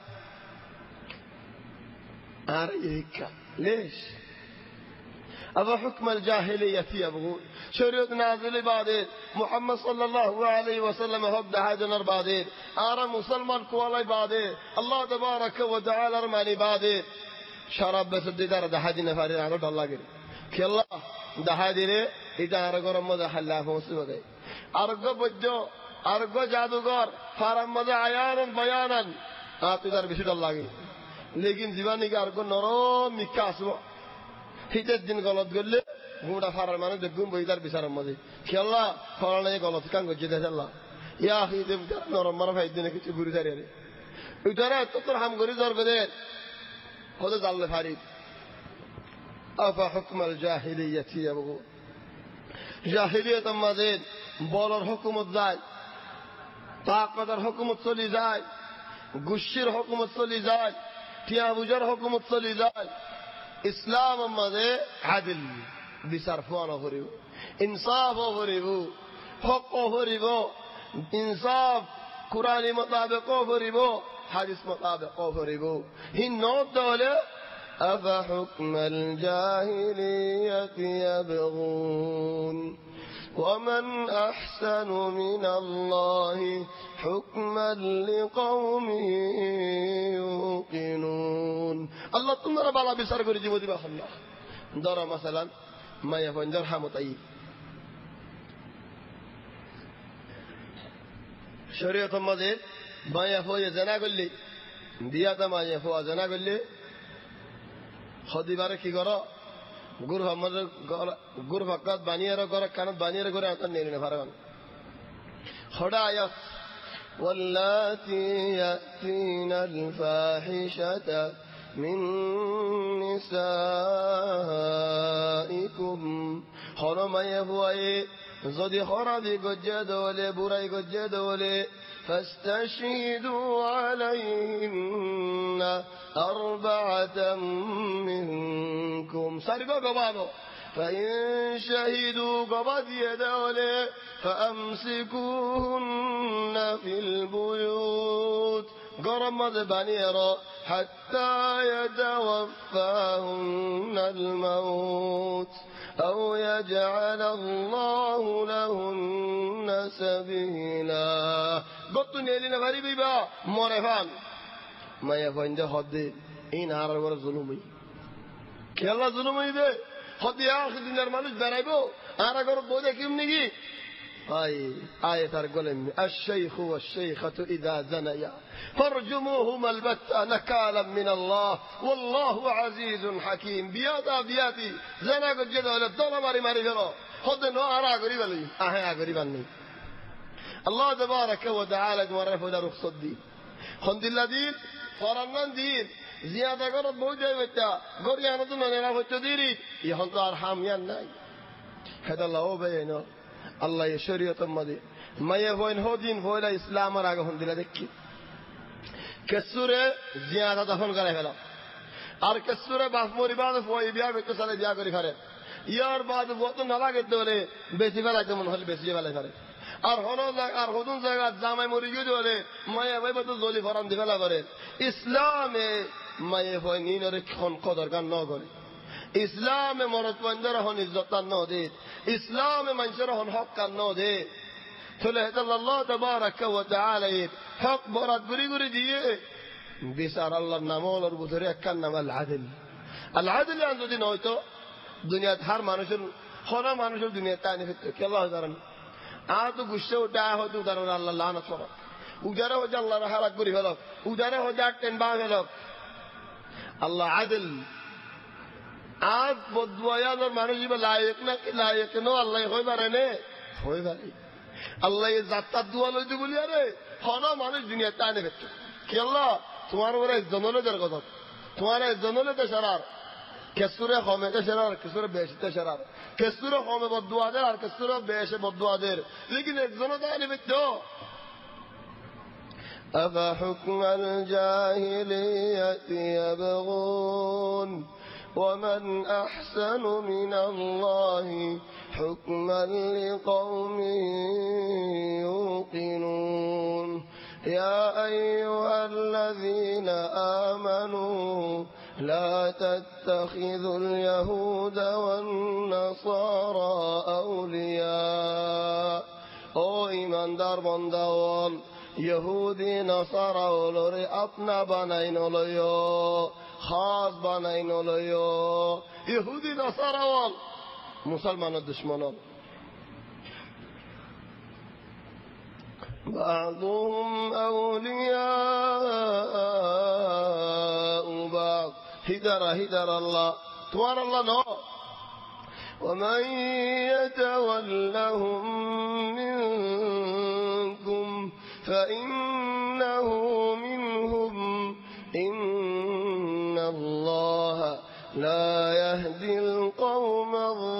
আর ইকা ليش أبا حكم الجاهلية يبغون شريط نازل بعدين محمد صلى الله عليه وسلم هبد هاجنر بعدين آرى مسلمان كوالاي بعدين الله تبارك وتعالى رماني بعدين شراب بس الدار ده حدي نفارين على الله قال كي الله ده حدي له إذا أرجو رمضة حلا فوسي بدي أرجو بجو أرجو جادوغر فرمضة عيانا بيانا آتدار بشر الله قال लेकिन जीवानी के अर्को नरम मिकासो हितेर दिन गलत करले गुड़ा फारार माने देखुम बइदार बिचारार मजे खेला फलाना गलत कान गजे देला या हिते नरम मारा भाई दिने কিছু গুরি দাঁড়িয়ে রে উইটারে তোর হাম গরি জর গদে খোদা জাল্লে ফারি আফা হুকমাল জাহিলিয়াতি ইয়াবগু জাহিলিয়াত মাঝে বলর হুকুমত যায় তাকদার হুকুমত চলি যায় গুশির হুকুমত চলি যায় টিয়া বুজার হুকুমত চলি যায় ইসলাম মাঝে আদিল বিচার ফোয়ানো করিব ইনসাফ করিব হক করিব ইনসাফ কুরআনী মোতাবেক করিব হাদিস মোতাবেক করিব হিন নত হলে أفحكم الجاهلية يبغون ومن أحسن من الله حكما لقوم يوقنون الله تمرا بالا بسر করে জীব দিবা আল্লাহ ধরো مثلا ما يفنجر حمطي শরীয়ত মধ্যে মায়া হয়ে জানা করলে দিয়াতা মায়া হওয়া জানা করলে হদিবারে কি করো গুরু আমাদের গুরু ভক্ত বানিয়ে করো কানত বানিয়ে করে আনতে নিয়ে নিয়ে পারবেন হড়া আয়াত واللاتي يأتين الفاحشة من نسائكم حرمي هوي زدي خرابي قجد ولي براي قجد ولي فاستشهدوا عليهن أربعة منكم سرقوا قبانو فإن شهدوا قبض يدولي فأمسكوهن في البيوت قرمض بنيرا حتى يتوفاهن الموت أو يجعل الله لهن سبيلا قلت نيلين غريبي با مورفان ما يفعل ده حد این هر ور ظلمی که الله ظلمی ده خود آخر دنیار مالوش برایبو آره کرد بوده کیم نگی آی آیه ترگلم الشیخ و الشیخة اذا زنیا فرجموهما البتة نكالا من الله والله عزيز حكيم بیادا بیاتی زنا کو جدا ول دولا ماری ماری کرو خود نو آره کری ولی آه کری بنی الله تبارك وتعالى معرف ده رخصت دی خند الذين فرنان دين زیاده کرد بوده بتا گریانو تو ننه وقت دیری یهان تو ارحامیان نای هذا الله بينه الله يشريط مدي ما يفوين هودين فويلا اسلام راغ هندلا دكي كسوره زياده دفن করে ফেলা আর كسوره বাস মরি বাদ ফই বিয়া করতে সালে বিয়া করি ফেলে ইয়ার বাদ বত না লাগে দলে বেশি ফেলা যেমন হল বেশি ফেলা করে আর হলো আর হদুন জায়গা জামাই মরি গিয়ে দলে মায়া ভাই বত জলি ফরাম দিবেলা করে ইসলামে মায়ে ফই নিনরে কোন কদর গান ন করে ইসলামে মরদ পন্দর হন ইজ্জত ন দে ইসলামে মানুষের হন হক কান ন দে তাহলে আল্লাহ তাবারাক ওয়া তাআলা হক বরাদ গুরি গুরি দিয়ে বিচার আল্লাহর নাম ওর ভিতরে একখান নাম আল আদল আল আদল আন যদি নয়তো দুনিয়ার হার মানুষের হনা মানুষের দুনিয়াতে আনে ফেলতে কি আল্লাহ জানেন আ তো গুসে ওটা হয়তো উদাহরণ আল্লাহ লানত করে উদারে হয়ে আল্লাহর হারাক করি ফেলক উদারে হয়ে টেন বা ফেলক আল্লাহ আদল আজ বদওয়ায়ার মানুষ লায়ক না কি লায়ক নো আল্লাহ হই পারে নে হই পারে আল্লাহ জাতটা দোয়া লইতে বলি আরে হনা মানুষ দুনিয়াতে আনে ফেলতে কি আল্লাহ তোমার ওরে জনলেদের কথা তোমার জনলেতে সারার কেসুরে কমেতে সারার কেসুরে বেশিতে সারার কেসুরে কমে বদওয়াদের আর কেসুরে বেশে বদওয়াদের লেকিন একজনও তো আনে ফেলতে أفحكم الجاهلية يبغون ومن أحسن من الله حكما لقوم يوقنون يا أيها الذين آمنوا لا تتخذوا اليهود والنصارى أولياء أو إيمان دار بندوان يهودي نصارى ولوري أطنا بنين وليو خاص بنين وليو يهودي نصارى وال مسلمان الدشمن بعضهم أولياء بعض هدر هدر الله توار الله نو ومن يتولهم منكم فإنه منهم إن الله لا يهدي القوم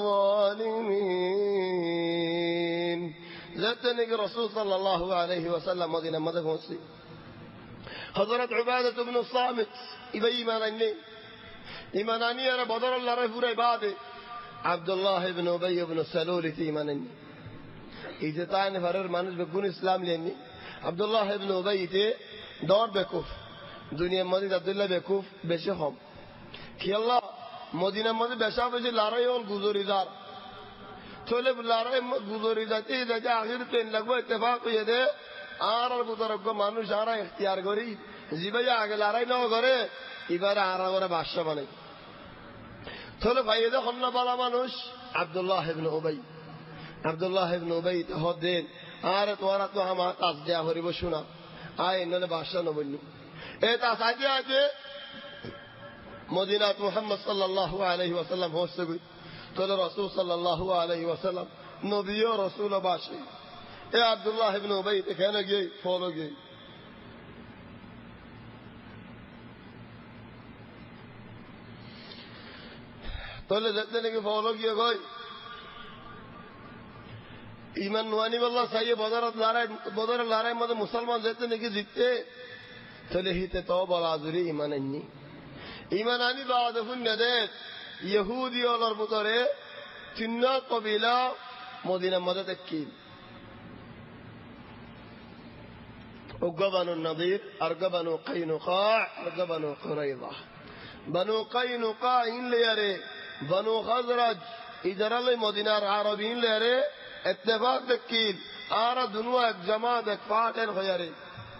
الظالمين زتنك الرسول صلى الله عليه وسلم مدينة مدينة مسلم حضرت عبادة بن الصامت إبا إيماناني إيماناني أنا بدر الله رفور عبادة عبد الله بن أبي بن السلول إيماناني إذا تعين فرر مانوش بكون إسلام لأني عبد الله بن أبي دور بكوف دنيا مدينة عبد الله بكوف بشهم كي الله مدينة مدينة بشام بشي لاري اور گزوری دار تولے لاري گزوری داتی إذا جاء آخر تين لگو اتفاق يده آرار بطرق کو مانوش آرا اختیار گوری زیبا جا آگه لاري نو گوره ایبار آرا گوره باشا بانی تولے فایده خلنا بالا مانوش عبدالله بن أبي عبدالله بن أبي تهد دين آرت وارت و هم آتاز دیا ہوری بشونا آئے انہوں نے باشا نو بنی اے تاسا جی آجے মদিনাত মুহাম্মদ সাল্লাল্লাহু আলাইহি ওয়াসাল্লাম পৌঁছে গই তোলে রাসূল সাল্লাল্লাহু আলাইহি ওয়াসাল্লাম নবী ও রাসূল বাসি এ আব্দুল্লাহ ইবনে উবাই এখানে গিয়ে ফলো গিয়ে তোলে যেতে নাকি ফলো গিয়ে গই ইমান নোয়ানি বললা সাইয়ে বদরত লড়াই বদরের লড়াই মধ্যে মুসলমান যেতে নাকি জিততে তোলে হিতে তো বলা জুরি ইমান আননি ইমান আনি বাদ ফুন্নাদেত ইহুদি ওলর ভিতরে তিন কবিলা মদিনার মধ্যে তাকিল ওগবানু নদীর আর গবানু কাইনুকা আর গবানু কুরাইদা বানু কাইনুকা ইনলেয়ারে বানু খাজরাজ ইদারালে মদিনার আরবিন লেয়ারে اتفاق تكيل آرا دنوا এক জামাত এক পাটের হয়ারে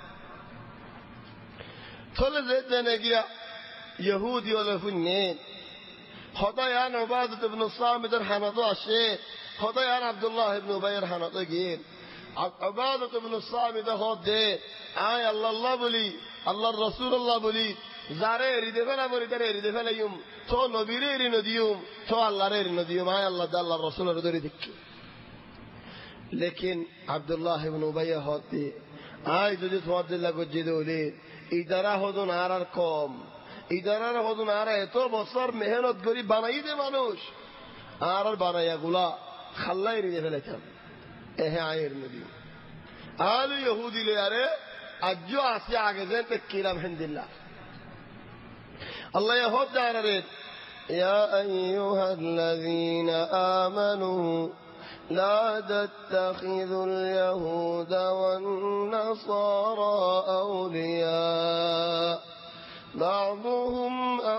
থলে যেতে নেগিয়া ইহুদি ওলে ফুন্নে খদায়ান উবাদত ইবনে সামিদের হানাতো আসে খদায়ান আব্দুল্লাহ ইবনে উবাইয়ের হানাতো গিয়ে উবাদত ইবনে সামিদ হদে আয় আল্লাহ আল্লাহ বলি আল্লাহর রাসূলুল্লাহ বলি যারে রিদে ফেলা বলি তারে রিদে ফেলাইম তো নবীরে রি নদিয়ুম তো আল্লাহরে রি নদিয়ুম আয় আল্লাহ আল্লাহর রাসূলের দরি দেখি लेकिन अब्दुल्लाह इब्न उबय होते आज जो তোমাদের গজ্জিদ হলে ইদারা হদুন আর আর কম ইদারার হদুন আর এত বছর মেহনত করি বানাই দে মানুষ আর আর বানাইয়া গুলা খাল্লাই রিদে ফেলেছেন এহে আয়ের নবী আল ইহুদি লে আরে আজও আসে আগে যেন কিরাম হিন্দিল্লাহ আল্লাহ ইহুদ জানারে ইয়া আইয়ুহাল্লাযীনা আমানু لا تتخذوا اليهود والنصارى أولياء بعضهم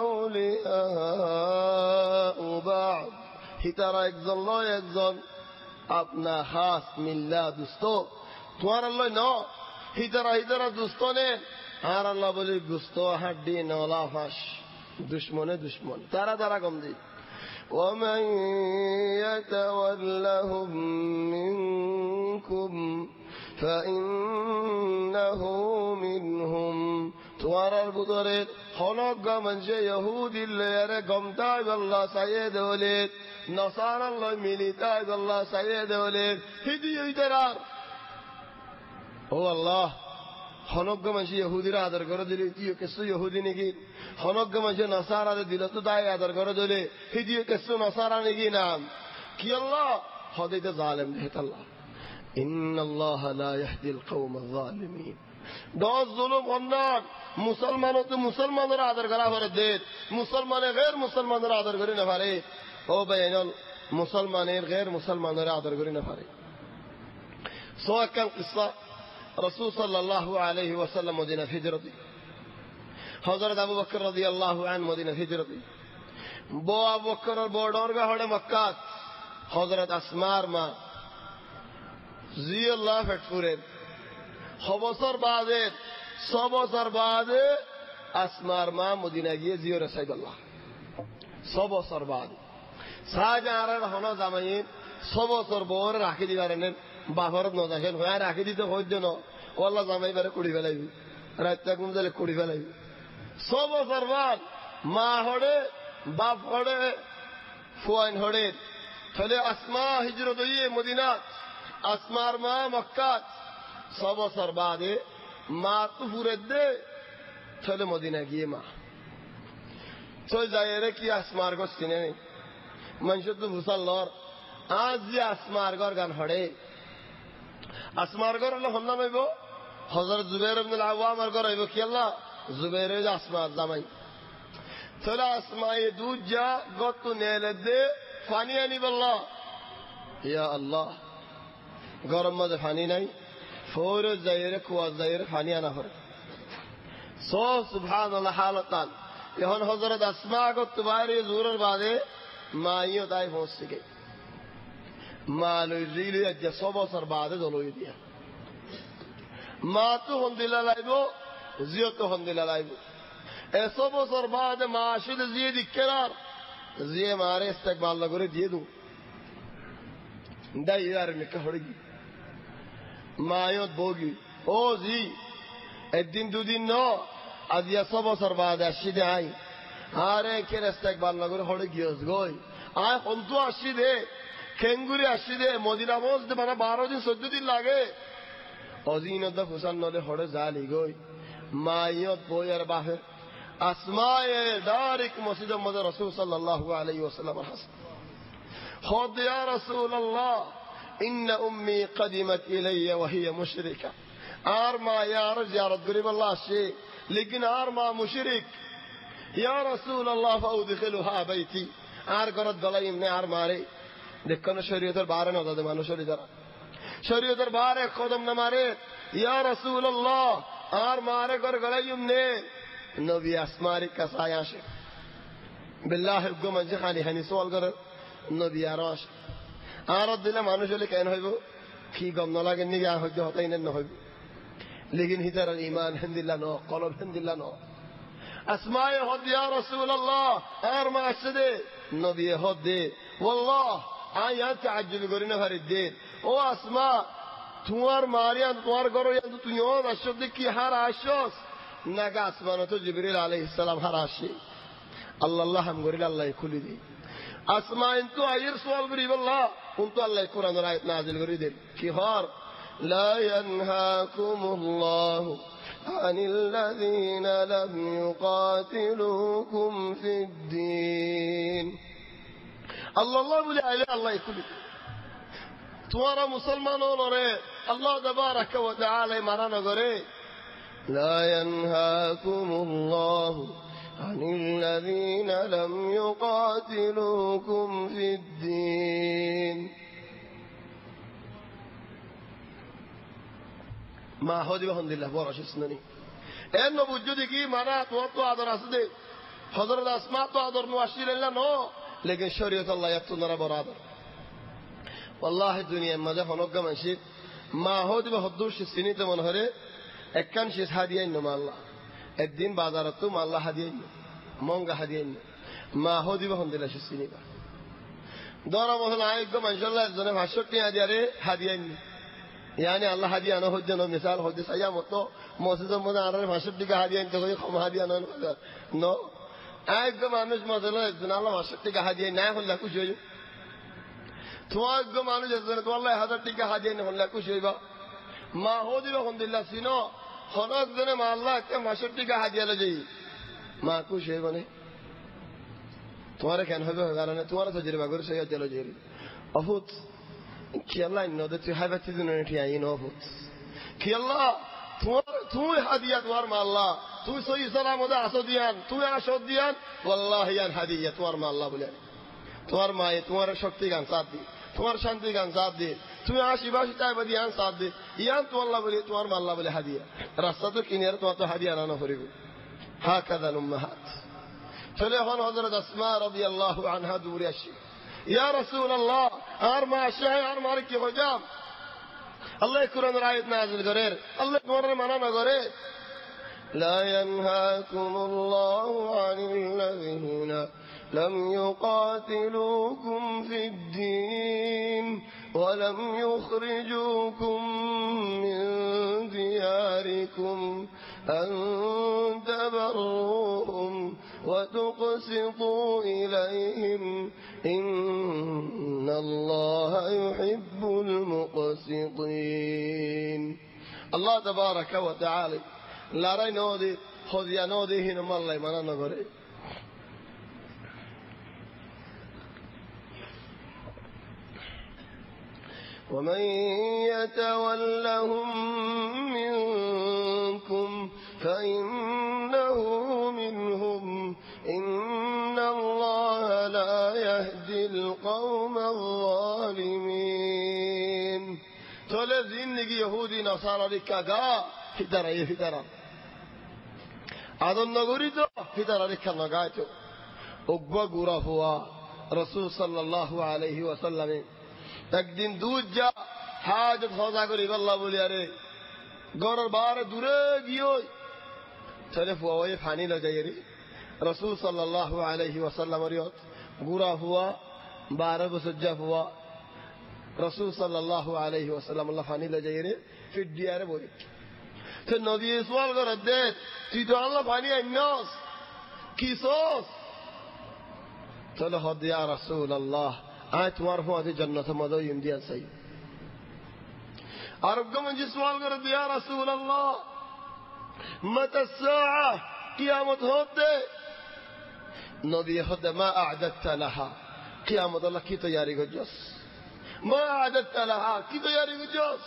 أولياء بعض হিতারা একজন লয় একজন আপনা খাস মিল্লা দুস্ত তোমার আল্লাহ ন হিতারা হিতারা দুস্ত নেন আর আল্লাহ বলি দুস্ত হাড্ডি নলা ফাঁস দুশ্মনে দুশ্মন তারা তারা কম দিই ومن يتولهم منكم فإنه منهم توارر بدرت خلق من شيء يهود اللي يرقم تاج الله سيد ولد نصارى الله ملي تاج الله سيد ولد هدي يترار هو الله خنق من شيء يهودي را در کرده لی تیو کسو یهودی نگی خنق من شيء نصارى را دیلت تو دای در کرده لی هدیو کسو نصارى نگی نام کی الله خودت ظالم دهت الله ان الله لا يهدي القوم الظالمين دو ظلم خندان مسلمانوں تو مسلمان را در کرا فرد دیت مسلمان غیر مسلمان را در کری نفره او بینال مسلمان غیر مسلمان را در کری نفره سو کم قصه رسول صلى الله عليه وسلم مدينة هجرتي حضرت أبو بكر رضي الله عنه مدينة هجرتي بو أبو بكر البودور کا ہوڑے مکہ حضرت اسمار ما زی اللہ فتفورے خبصر بعدے صبصر بعدے اسمار ما مدینہ گئے زی رسول اللہ صبصر بعدے ساجا آرہا ہونا زمین صبصر بور راکی دیوارنن বাফরত নজাকেন হয়ে রাখি দিতে হইতো না ওয়াল্লাহ জামাই বারে কুড়ি ফেলাইবি রাতটা ঘুম দিলে কুড়ি ফেলাইবি সব বছর বাদ মা হড়ে বাপ হড়ে ফুয়াইন হড়ে ফলে আসমা হিজরত হইয়ে মদিনাত আসমার মা মক্কাত সব বছর বাদে মা তো ফুরে দে ফলে মদিনা গিয়ে মা চল যায় রে কি আসমার গছ চিনে নেই মানুষ তো ভুসাল লর আজ যে আসমার গর গান হড়ে আসমার ঘর হলো হন্না মাইব হযরত জুবাইর ইবনে আল-আওয়ামের ঘর হইব কি আল্লাহ জুবাইর আসমা জামাই তোলা আসমায়ে দুধ যা গত নেলে দে পানি আনি বল্লা ইয়া আল্লাহ গরম মধ্যে পানি নাই ফোর যাইরে কুয়া যাইরে পানি আনা হরে সো সুবহানাল্লাহ হালাতান এখন হযরত আসমা গত বাইরে জোরের বাদে মাইও তাই পৌঁছে গই مالو زیلی اجا سو بسر بعد دلوی دیا ما تو هندلا لایبو زیو تو هندلا لایبو ای سو بسر بعد معاشد زیدی کرار زی مارے استقبال لگوری دیے دو دا یار نکا ہڑگی مایوت بوگی او زی الدین دو دین نو از یا سو بسر بعد اشید آئی আরে কে রাস্তায় বাল্লাগরে হড়ে গিয়েছ গই আয় হন্তু আসি দে খেঙ্গুরি আসি দে মদিনা মসজিদে মানে বারো দিন চোদ্দ দিন লাগে অজিনত ফুসান নলে হড়ে জালি গই মাইয়ত বই আর বাহে আসমায়ে ডারিক মসজিদ মধ্যে রাসূল সাল্লাল্লাহু আলাইহি ওয়াসাল্লামের হাসান خذ يا رسول الله إن أمي قدمت إلي وهي مشركة آرما يا رجل يا رب قريب الله شيء لكن آرما مشرك يا رسول الله فأدخلها بيتي آر قرد بلاي من آرما لي دكنا شريعة البارة نوضا دمانو شريعة شريعة البارة قدم نماري يا رسول الله آرما لي قرد بلاي من نبي أسماري كسايا شيء بالله القوم انجحاني هني سوال قرد নবী আরশ আর দিলে মানুষ হলে কেন হইব কি গম ন লাগে নি গা হইতে হতাই না হইব লেকিন হিতার ঈমান হিন্দিল্লাহ ন কলব হিন্দিল্লাহ ন আসমায়ে হদ ইয়া রাসূলুল্লাহ আর মা আসদে নবী হদ দে والله আয়া তাজ্জুব করি না ফারিদ দে ও আসমা তোমার মারিয়ান তোমার ঘরে যা তুইও আসদ কি হার আশস নাগা আসমান তো জিবরিল আলাইহিস সালাম হার আসি আল্লাহ আল্লাহ হাম করিল আল্লাহ খুলি দি আসমা ইনতু আইর সওয়াল করিব আল্লাহ কুনতু আল্লাহ কোরআনের আয়াত নাযিল করি দেন কি হর লা ইয়ানহাকুমুল্লাহু আনিল্লাযীনা লাম ইউকাতিলুকুম ফিদ-দীন আল্লাহ বলে আইলে আল্লাহ খুলি তোমরা মুসলমান হলে আল্লাহ তাবারাক ওয়া তাআলা মারানো করে লা ইয়ানহাকুমুল্লাহু عن الذين لم يقاتلوكم في الدين ما هودي بحمد الله بورش سنني ان وجودي کی مانا تو تو ادر اسدے حضرت اسماء تو ادر نواشر الله نو لیکن شریعت الله یتنرا برادر والله الدنيا ما ده هنوك منشي ما هودي بحدوش سنيته منهره اكن شي هديه انما الله الدين بازارتو ما الله هديه مونغا هديه ما هو دي بهم دلش السنيبا دورا مثلا عايق ما شاء الله زنه فاشوتي هديه هديه يعني الله هديه انا هديه مثال هديه سيا متو موسى مده ارن فاشوتي هديه انت کوئی خم هديه انا نو عايق মানুষ مثلا زنه الله فاشوتي هديه না হলে খুশি হই তোমার গো মানুষ زنه তো আল্লাহ হাজার টাকা هديه না হলে খুশি হইবা মা হো দি বهم দিল্লাহ সিনো হনক জনে মা আল্লাহ কে ফاشوتي هديه লই মা খুশি হইব না তোমার কেন হবে কারণে তোমার তজরিবা করে সে চলো জেরি অফুত কি আল্লাহ নদে তুই হাইবাতি দিন এটি আই নো অফুত কি আল্লাহ তোমার তুই হাদিয়া তোমার মা আল্লাহ তুই সহি সালাম ওদা আসো দিয়ান তুই আসো দিয়ান ওয়াল্লাহি আন হাদিয়া তোমার মা আল্লাহ বলে তোমার মা তোমার শক্তি গান সাথ দি তোমার শান্তি গান সাথ দি তুমি আশীর্বাদ চাই বদি আন সাথ দি ইয়ান তো আল্লাহ বলে তোমার মা আল্লাহ বলে হাদিয়া রাস্তা তো কিনারে তোমার তো হাদিয়া না করিব هكذا الأمهات فلهون حضرت أسماء رضي الله عنها دوري الشيء يا رسول الله أرمى الشيء أرمى لك حجام الله يكرن رأيت نازل قرير الله يكرن منانا قرير لا ينهاكم الله عن الذين لم يقاتلوكم في الدين ولم يخرجوكم من دياركم أن تبروهم وتقسطوا إليهم إن الله يحب المقسطين الله تبارك وتعالى لا رأي نودي خذ يا نودي هنا ما الله يمنع نقري ومن يتولهم منكم فإنه منهم إن الله لا يهدي القوم الظالمين تولى زندگی یهودی نصارا ریکاگا فیترا یہ فیترا آدم نگوری تو فیترا ریکا نگای تو اگوا گورا ہوا رسول صلی اللہ علیہ وسلم একদিন দুধ যা হাজত সজা করি আল্লাহ বলি আরে গরর বারে দূরে গিয়ে চলে ফুয়ায়ে পানি ল যাই রে রাসূল সাল্লাল্লাহু আলাইহি ওয়াসাল্লাম রিয়ত গুরা হুয়া বারো বছর যা হুয়া রাসূল সাল্লাল্লাহু আলাইহি ওয়াসাল্লাম আল্লাহ পানি ল যাই রে ফিট দিয়ারে বলি তো নবী সওয়াল করে দে তুই তো আল্লাহ পানি আইনস কি সোস তাহলে হদ ইয়া রাসূলুল্লাহ আয় তোমার হুয়াতে জান্নাতে মদো ইন্ডিয়া চাই আরোগ্য মঞ্জি সওয়াল করে ইয়া রাসূলুল্লাহ মাতা সাআ কিয়ামত হতে নবী হদ মা আ'দাদতা লাহা কিয়ামত আল্লাহ কি তৈরি করছস মা আ'দাদতা লাহা কি তৈরি করছস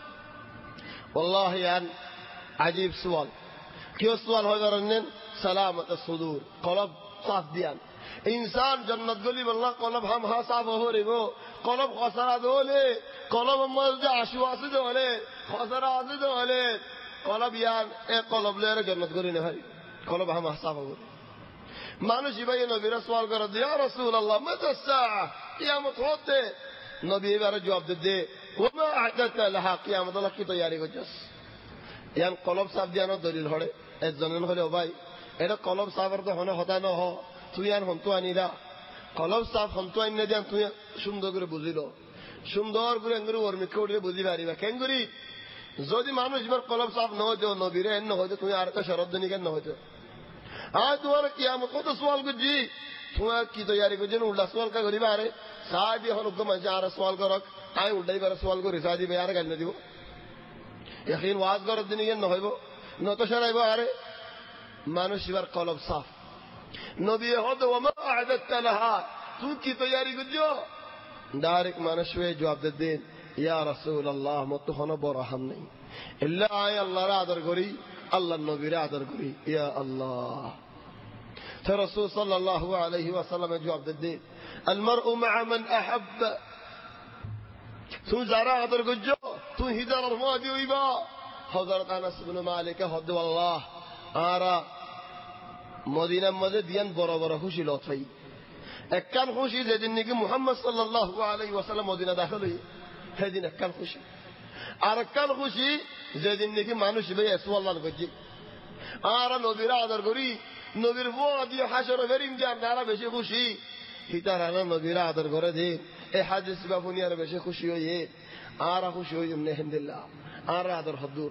والله يعني عجيب سؤال كيف سؤال هذا رنن سلامة الصدور قلب صاف ديان انسان جنت قولي بالله قلب هم ها صاف هو ريبو قلب خسارة دولي قلب مزجع عشواسي دولي خسارة دولي قلب يعني ايه قلب ليرة جنت قولي نهاري قلب هم ها صاف هو মানুষ ভাই নবীর সওয়াল করে ইয়া রাসূলুল্লাহ মাতা সাআ কিয়ামত হতে নবী এবারে জবাব দিতে ওমা আ'দাদতা লাহা কিয়ামত আল্লাহ কি তৈরি করছস ইয়ান কলব সাফ দিয়ানো দলিল হড়ে একজনের হলে ভাই এটা কলব সাফের তো হনে হতা ন হ তুই আর হন্তু আনিলা কলব সাফ হন্তু আনি দিয়ান তুই সুন্দর করে বুঝিল সুন্দর করে এঙ্গুরি ওরমি করে বুঝি পারিবা কেঙ্গুরি যদি মানুষ এবার কলব সাফ ন হতো নবীরে এন হতো তুই আর একটা শরত দিনি কেন হতো আজ তোমার কিয়ামত কত সওয়াল করছি তোমার কি তৈরি করছেন উল্টা সওয়াল কা করিবা আরে সাহাবী হন হুকুম আছে আর সওয়াল করক আই উল্টাই বার সওয়াল করি সাহাবী ভাই আর গাল না দিব ইয়াকিন ওয়াজ করার দিন কেন হইব নত শরাইব আরে মানুষ এবার কলব সাফ নবী হদ ওমা আ'দাদতা লাহা তুই কি তৈরি করছো ডাইরেক্ট মানুষ হয়ে জবাব দেন ইয়া রাসূলুল্লাহ মত হন বড় হাম নেই ইল্লা আয় আল্লাহর আদর করি আল্লাহর নবীর আদর করি ইয়া আল্লাহ তো রাসূল সাল্লাল্লাহু আলাইহি ওয়াসাল্লাম জবাব দেন আল মারউ মা মান আহাব্ব তুই যারা আদর করছো তুই হিদার মাদি হইবা হযরত আনাস ইবনে মালিক হদ আল্লাহ আরা মদিনার মধ্যে দিয়ান বড় বড় খুশি লতাই একখান খুশি যেদিন নাকি মুহাম্মদ সাল্লাল্লাহু আলাইহি ওয়াসাল্লাম মদিনা দাখিল হই সেদিন একখান খুশি আর একখান খুশি যেদিন নাকি মানুষ ভাই সুবহানাল্লাহ করছে আর নবীর আদর করি নবীর ওয়াদি হাসর ভেরিম যার দ্বারা বেশি খুশি হিতারা নবীর আদর করে দে এই হাদিস বাবুনি আর বেশি খুশি হয়ে আর খুশি হই আলহামদুলিল্লাহ আর আদর হদুর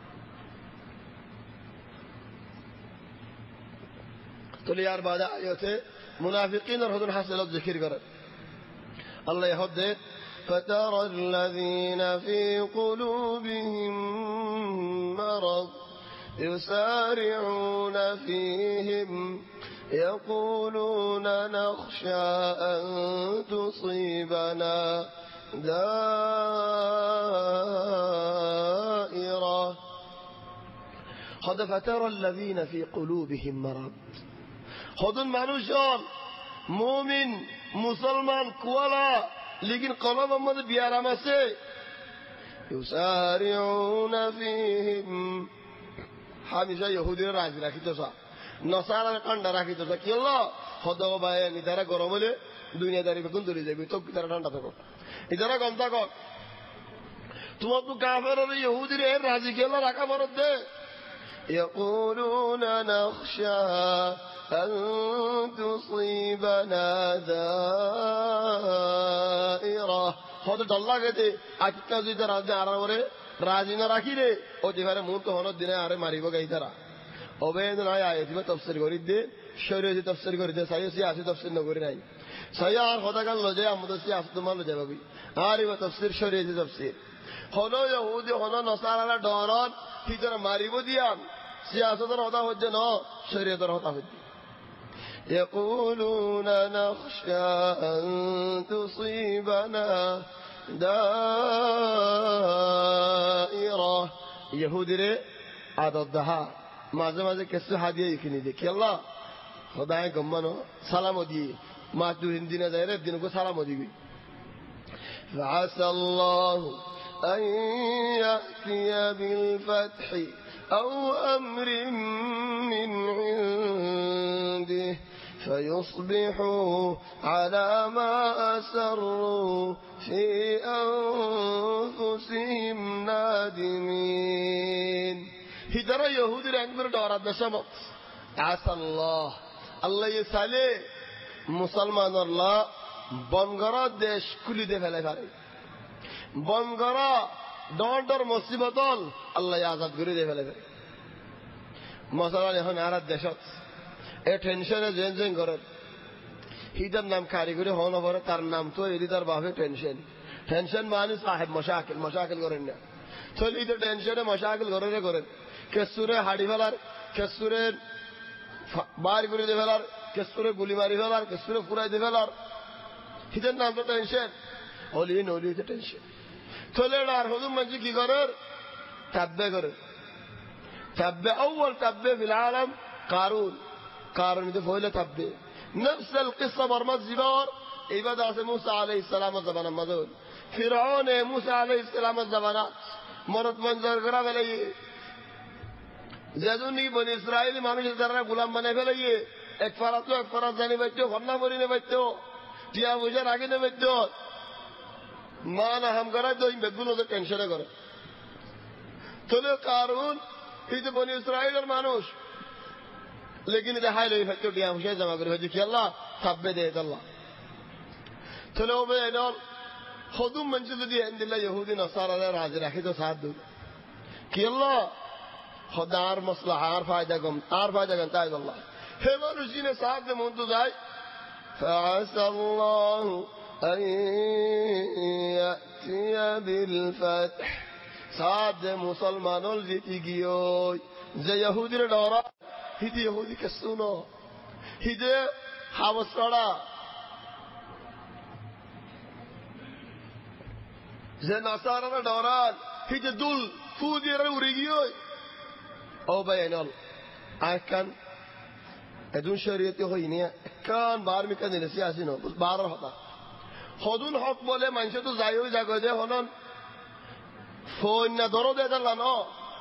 তো লিয়ার বাদা আয়াতে মুনাফিকিন আর হদুর হাসিলত জিকির করে আল্লাহ ইহদ فترى الذين في قلوبهم مرض يسارعون فيهم يقولون نخشى أن تصيبنا دائرة قد فترى الذين في قلوبهم مرض خذوا মানুষজন মুমিন মুসলমান কোয়ালা लेकिन कलम मद बियाराम আছে يسارعون فيهم হামিশা ইহুদিরা রাজি রাখিতছা নসারা কান্ডা রাখিতছা কি হলো হদো ভাই নিদারা গরম হলে দুনিয়াদারি বেগুন ধরে যাবে তো কিতারা ঠান্ডা থাকো ইদারা গম থাকো তোমার তো কাফের আর ইহুদিরা রাজি কেলা রাখা বরদ দে يقولون نخشى أن تصيبنا دائرة هذا الله كده أكيد كذي راجع أراورة راجينا راكيره أو جبهة مونت هونو دينا أره ماريبو كاي ترى أوبين نايا يتيمة تفسير كوريدة شريعة تفسير كوريدة سايا سياسي تفسير نقولي سايا هذا كان لجأ أمودو سياسي تمان لجأ بابي آريبو تفسير شريعة تفسير هونو يهودي هونو نصارى دوران في ترى ماريبو ديان سياسة هذا هجنا شريعة هذا هجنا يقولون نخشى أن تصيبنا دائرة يهودي عددها ماذا ماذا كسر هديه يكني ذيك يلا خداي كمانو سلام ودي ما تدين دينا دايرة دينكو سلام ودي فعسى الله أن يأتي بالفتح أو أمر من عنده فيصبحوا على ما أسروا في أنفسهم نادمين هدرا يهود الأنبر دورات نشمت عسى الله الله يسالي مسلمان الله بانغرا দেশ খুলি দে ফেলে পারে বনগরা ডর মুসিবতল আল্লাহ আজাদ করে দে ফেলে পারে মশালা এখন আর দেশত এই টেনশনে জেন জেন করে হিদার নাম কারিগরি হন পরে তার নাম তো এদিদার বাপে টেনশন টেনশন মানে সাহেব মশাকিল মশাকিল করেন না চলি তো টেনশনে মশাকিল করে করেন কেসুরে হাড়ি ফেলার কেসুরে বার করে দিয়ে ফেলার কেসুরে গুলি মারি ফেলার কেসুরে ফুরাই দিয়ে ফেলার হিদার নাম তো টেনশন হলি নলি তো টেনশন চলে আর হজুম মানুষ কি করেন তাব্বে করে তাব্বে أول তাব্বে في العالم قارون قارون ده فويله تبدي نفس القصة برمز زبار إبادة موسى عليه السلام الزبانة مذون فرعون موسى عليه السلام الزبانة مرت منظر قرأ لي زادوني بني إسرائيل ما مش ذرة غلام بنا فليه एक फरात तो एक फरात जाने बच्चों फरना बोली ने बच्चों दिया मुझे आगे ने बच्चों माना हम करा तो इन बेगुनों से टेंशन है करो तो ले कारून इधर बनी इस्राएल और मानुष लेकिन इधर हाई लोग बच्चों दिया मुझे जमा करो जो कि अल्लाह तब्बे दे अल्लाह तो लो बे इधर खुदुम मंजिल दिए इंदिल्ला यहूदी नसारा ने राज रखे तो साथ दो कि अल्लाह खुदार मसला हार फायदा गम हार फायदा गंता है अल्लाह हे मनुष्य ने साथ में मुंतु जाए फ़असल्लाहु अन यअतिया बिलफ़त्ह साथ में मुसलमानों जीती गियो जे यहूदी ने डरा हिदे यहूदी के सुनो हिदे हावसड़ा जे नसारा ने डरा हिदे दुल फूदी रे उड़ी गियो ओ बयानल आयकन ادون شریعتی هایی نه کان بار میکنه نه سیاسی نه بس بار هتا خودون حق بوله منشه تو زایوی جگوده هنن فون ندارو ده دلنا نه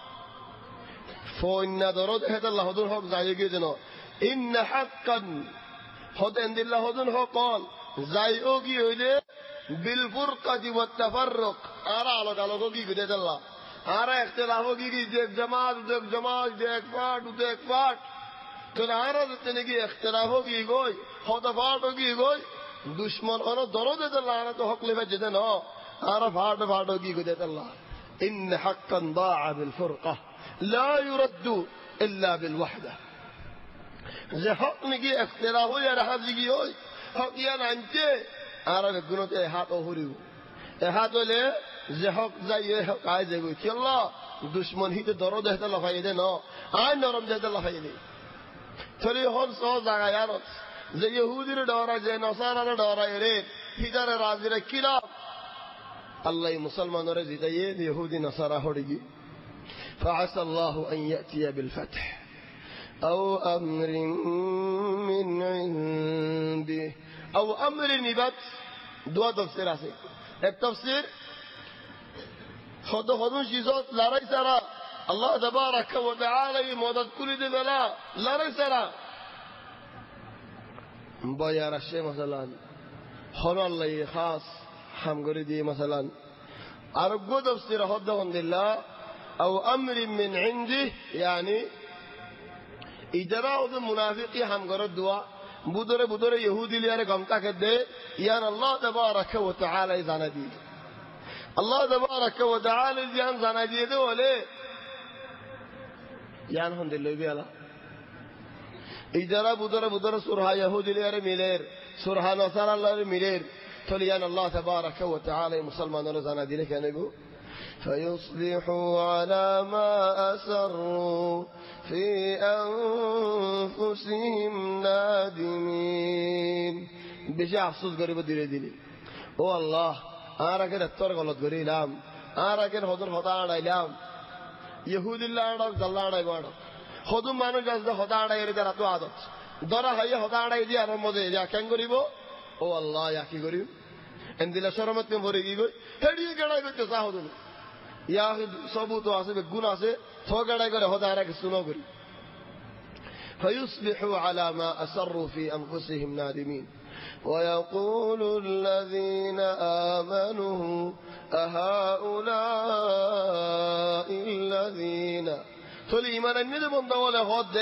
فون ندارو ده دلنا خودون حق زایوی جنو این حقا خود اند الله خودون حق قال زایوی هیله بالفرقة والتفرق آرا على دلگو کی گده دلنا آرا اختلافو کی کی دیک جماعت دیک جماعت دیک فاٹ دیک فاٹ تو نارا دتنے کی اختلاف ہوگی کوئی خطفات ہوگی کوئی دشمن اور درود اللہ تو حق لے جدے نو ارا فاٹ فاٹ ہوگی کو دے اللہ ان حقا ضاع بالفرقه لا يرد الا بالوحده ذ حق نگی اختلاف ہو یا رہا جی ہوئی حق یا انتے ارا گنو تے ہاتھ ہوریو اے ہاتھ لے ذ حق جائے حق آئے دے کہ اللہ دشمن ہی تے درود ہے اللہ فائدہ نو آئے نرم دے اللہ فائدہ تلی هون سوز آگایانو زی یهودی رو دورا زی نصارا رو دورا ایرین هیدر رازی رو کلا اللہ مسلمان رو زیده ید یهودی نصارا ہوڑگی فعسى الله أن يأتي بالفتح أو أمر من عنده أو أمر نبات دو تفسير آسي ایک تفسیر خود خودون چیزات لارای سارا الله تبارك وتعالى مدد كل دبلا لا رسلا بايا رشي مثلا خل الله خاص هم غريدي مثلا ارجو تفسير هذا عند الله او امر من عنده يعني ادراء المنافقي هم غرد دعاء بدر بدر يهودي ليره غمتا كده يعني الله تبارك وتعالى زندي الله تبارك وتعالى جان زندي ده وله يعني هم دلوا بيلا إجرا بدر بدر سورها يهودي لير ميلر سورها نصارى لير ميلر تليان الله تبارك وتعالى مسلمان رزانا دينك يا نبي فيصبحوا على ما أسروا في أنفسهم نادمين بيجي أفسوس قريب ديري ديري هو الله أنا كده التور غلط قريب لام أنا كده حضور خطأ لام يهود الله أنا زلا أنا يبارد خدوم مانو جالس خدا أنا يريد راتو عادت دارا هيا خدا أنا يدي أنا مودي يا كم غريبو أو الله يا كي غريب عندنا شرمت من بوري غريب هدي كذا يقول تساهدون يا صبوت واسه بجون واسه ثو كذا يقول خدا أنا كسنو غريب فيصبحوا على ما أسروا في أنفسهم نادمين ويقول الذين آمنوا أهؤلاء الذين تولي إيمان الندم من دولة خد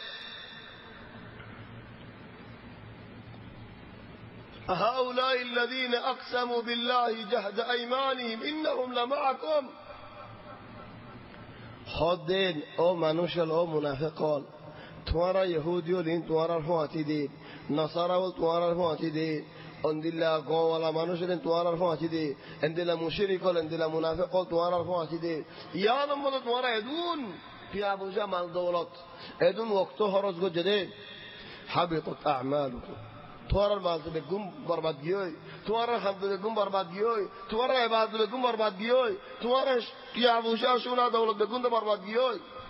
أهؤلاء الذين أقسموا بالله جهد أيمانهم إنهم لمعكم خدين أو منوشل أو منافقون توارا يهوديون تمہارا ہواتی دین নাসারা বল তোমার ফাঁসি দে অন্দিল্লা গোওয়ালা মানুষের তোমার ফাঁসি দে এন্দিলা মুশরিক হল এন্দিলা মুনাফিক হল তোমার ফাঁসি দে ইয়া নম্বর তোমার এদুন পিয়া বুঝা মাল দৌলত এদুন ওয়াক্ত খরচ গজে দে হাবিতাত আ'মালুকুম তোমার মাল তো বেগুম বরবাদ গিয়ে তোমার হামদ বেগুম বরবাদ গিয়ে তোমার ইবাদত বেগুম বরবাদ গিয়ে তোমার পিয়া বুঝা সোনা দৌলত বেগুম বরবাদ গিয়ে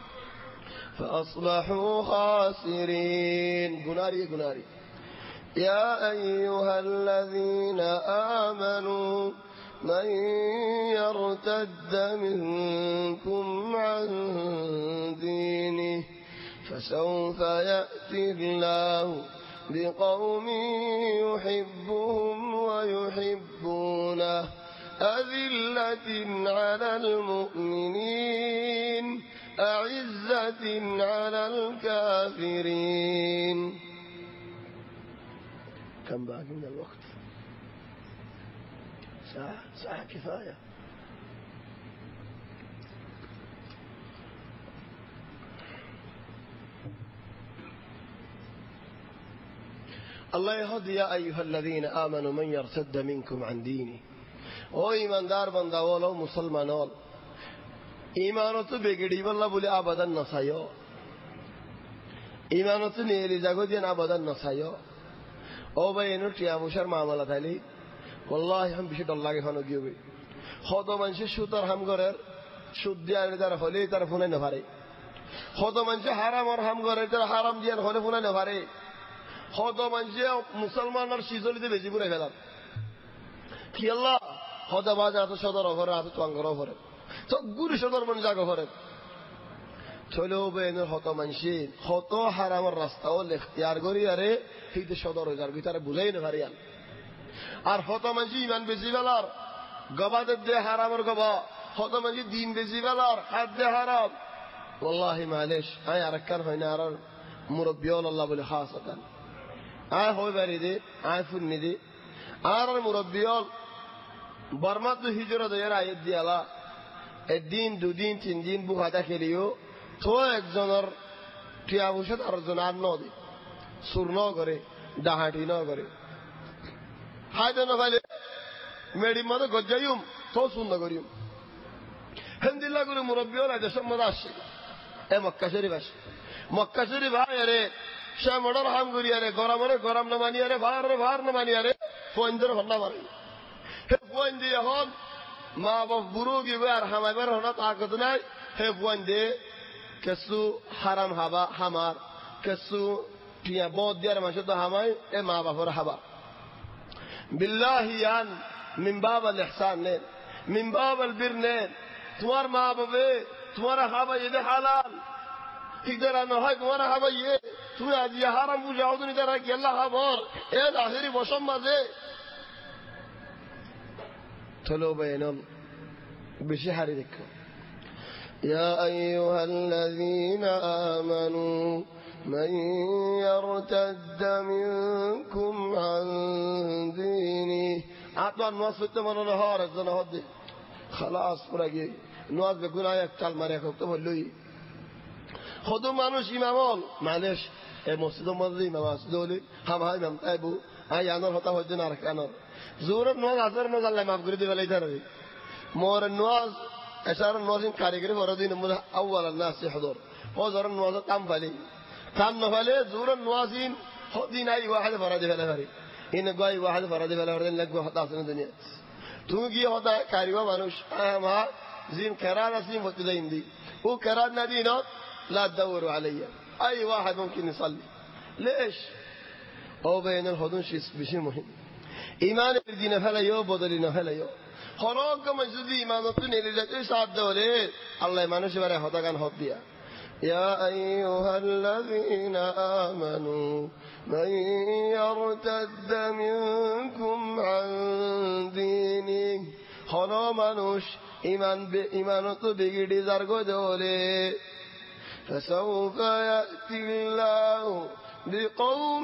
فأصبحوا خاسرين غناري غناري يا أيها الذين آمنوا من يرتد منكم عن دينه فسوف يأتي الله بقوم يحبهم ويحبونه أذلة على المؤمنين أعزة على الكافرين. كم باقي من الوقت؟ ساعة ساعة كفاية. الله يهدي يا أيها الذين آمنوا من يرتد منكم عن دينه. او ایمان دار بنداولو مسلمانول ایمانتو بگیری والله بولی آبادن نسایو ایمانتو نیلی جاگو دین آبادن نسایو او باینو টিয়ামুশার মামলা থাইলি والله هم বেশি ডর লাগে হনো গিয়ে কত মানুষ সুতার হাম করের সুদ দিয়ে তার হলে তার ফোনে না পারে কত মানুষ হারাম আর হাম করে তার হারাম দিয়ে হলে ফোনে না পারে কত মানুষ মুসলমানের সিজলিতে বেশি পুরে ফেলাম কি আল্লাহ কত বাজে এত সদর অফরে এত তোয়াঙ্গর অফরে তো গুরু সদর মন জাগো করে চলেও বেনের হত মানসি হত হারামের রাস্তাও এখতিয়ার করি আরে সেইতে সদর হয়ে যার ভিতরে বুঝাই না পারিয়ান আর হত মানসি ইমান বেশি বেলার গবাদের দে হারামের গবা হত মানসি দিন বেশি বেলার হাত দে হারাম ওয়াল্লাহি মালেশ আয় আরেকখান হয় না আর মুরব্বিয়ল আল্লাহ বলে খাস আকান আয় হয়ে বাড়ি দে আয় ফুন্নি দে আর মুরব্বিয়ল বর্মা তো হিজরত এর আয়াত দিয়ালা একদিন দুদিন তিন দিন বুহাটা খেলিও তো একজনের টিয়া বসে আরেকজন আর ন দে সুর ন করে ডাহাটি ন করে হাইতে ন ফাইলে মেডির মধ্যে গজ্জাইম তো শূন্য করিম হেন্দিল্লা করে মুরব্বী হল দেশের মধ্যে আসছে এ মক্কা শরীফ আসে মক্কা শরীফ ভাই আরে সে মডর হাম করি আরে গরম রে গরম না মানি আরে ভার রে ভার না মানি আরে ফোনদের হন্না মারে হে ফোন দিয়ে এখন মা বাপ বুড়ো গিয়ে আর হামাইবার হঠাৎ আগত নাই হে ফোন দিয়ে কিছু হারাম হাবা হামার কিছু টিয়া বদ দিয়ার মানুষ তো হামাই এ মা বাপর হাবা বিল্লাহিয়ান মিন বাব আল ইহসান নে মিন বাব আল বীর নে তোমার মা বাবে তোমার হাবা ইয়ে হালাল ইদার না হয় তোমার হাবা ইয়ে তুমি আজ হারাম বুঝাও তুমি তারা কি আল্লাহ হাবর এ আখেরি বসম মাঝে চলো বেনম বেশি হারি দেখো يا أيها الذين آمنوا من يرتد منكم عن دينه أعطوا الناس في التمر نهار الزنا هدي خلاص فرقي الناس بيقول آيك تعال مريك اكتب اللي خدوا مانوش إمامون معلش المسجد الماضي إمام أسدولي هم هاي إمام أبو هاي أنور هتا هدي نارك أنور زور الناس عصر الناس الله ما بقولي ولا يدري مور الناس أشار الناس كاريجري فردين من أول الناس يحضر هو زور الناس تام فلي تام نفلي زور الناس هدين أي واحد فرادي فلا فري إن قاي واحد فرادي فلا فري لك واحد أصلا الدنيا توجي هذا كاريوا مانوش ما زين كرار أسيم فتدين دي هو كرار ندينا لا تدوروا علي أي واحد ممكن يصلي ليش أو بين الحضن شيء بشيء مهم إيمان الدين فلا يو بدلنا فلا يو خلاص كم جدي إيمان توني لجأ سعد دوله الله إيمانه شبره هذا كان هدية يا أيها الذين آمنوا من يرتد منكم عن دينه خلاص منوش إيمان بإيمانه بيجي زرقو دوله فسوف يأتي الله بقوم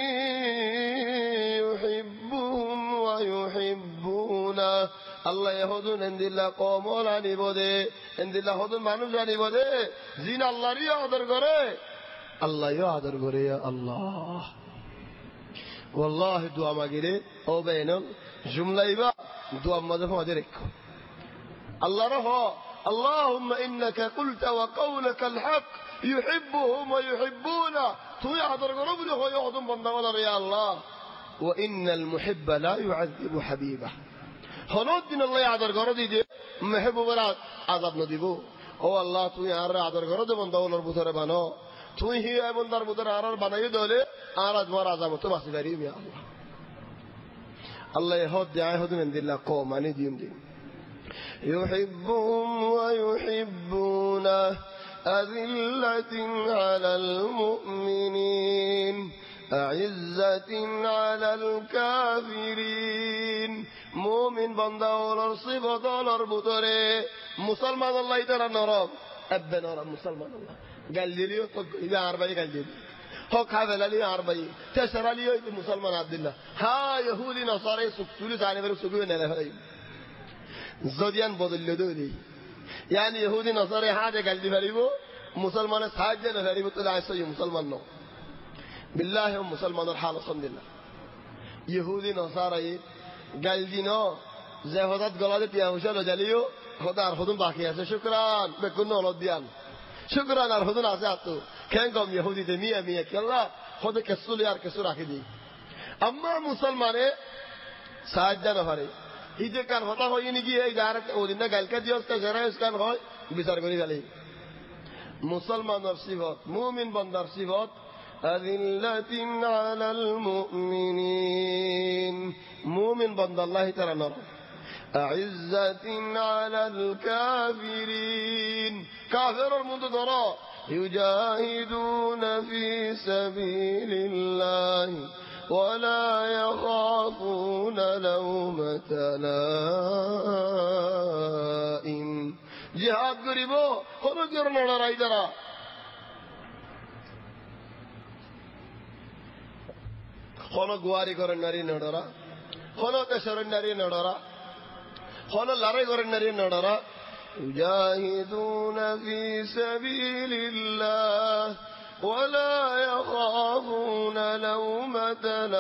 يحبهم ويحبونه الله يهودون عند الله قوم ولا نبوده عند الله هودون মানুষ জানিবদে জিন আল্লাহরই আদর করে আল্লাহই আদর করে ইয়া আল্লাহ والله دعا ما جري أو بينهم جملة إبا دعا ما ذا ما درك الله رها اللهم إنك قلت وقولك الحق يحبهم ويحبونه تو يحضر قربنا هو يحضن بندولا يا الله وإن المحب لا يعذب حبيبه هنود دين الله يحضر قربي دي محب برات عذاب نديبو او الله تو يار حضر قرب بندولا بوتره بانو تو هي بندر بوتره ارار بناي دوله آراد مر عذاب تو بس غريب يا الله الله يهود دي يهود من دي الله قوم اني ديم دي يحبهم ويحبونه أذلة على المؤمنين أعزة على الكافرين مؤمن بندور صفة دولار بطري مسلمان الله يترى نرام أبا نرام مسلمان الله قال لي لي إذا أربعي قال لي هوك هذا لي أربعي تسرى لي مسلمان عبد الله ها يهودي نصارى سكتولي ثاني برو سكوين على زوديان بدل دولي يعني يهودي نصارى حاجة قال لي فريبو مسلمان حاجة فريبو طلع يسوي مسلمان نو بالله هم مسلمان الحال صند الله يهودي نصارى قال لي نو زي هذا قلادة يا وشلو جليو خدا أرخدون باقي هسه شكرا بكون نولد ديان شكرا أرخدون عزاتو كان قوم يهودي دمية مية كلا خدا كسول يار كسور أكيد أما مسلمان ساجد نفري إذا كان فتح هو ينيجي إذا عرفت أودينا قال كديوس كجرايس كان هو بيسار قولي عليه مسلمان نرسيفات مؤمن بندرسيفات أذلة على المؤمنين مؤمن بند الله ترى نرى أعزة على الكافرين كافر المنتظر يجاهدون في سبيل الله ولا يخافون لومة لائم جهاد قريبو خرجر نرى رايدرا خلو غواري کرن نري نڑرا خلو تشرن نري نڑرا خلو لاري کرن نري نڑرا يجاهدون في سبيل الله ولا يخافون لومة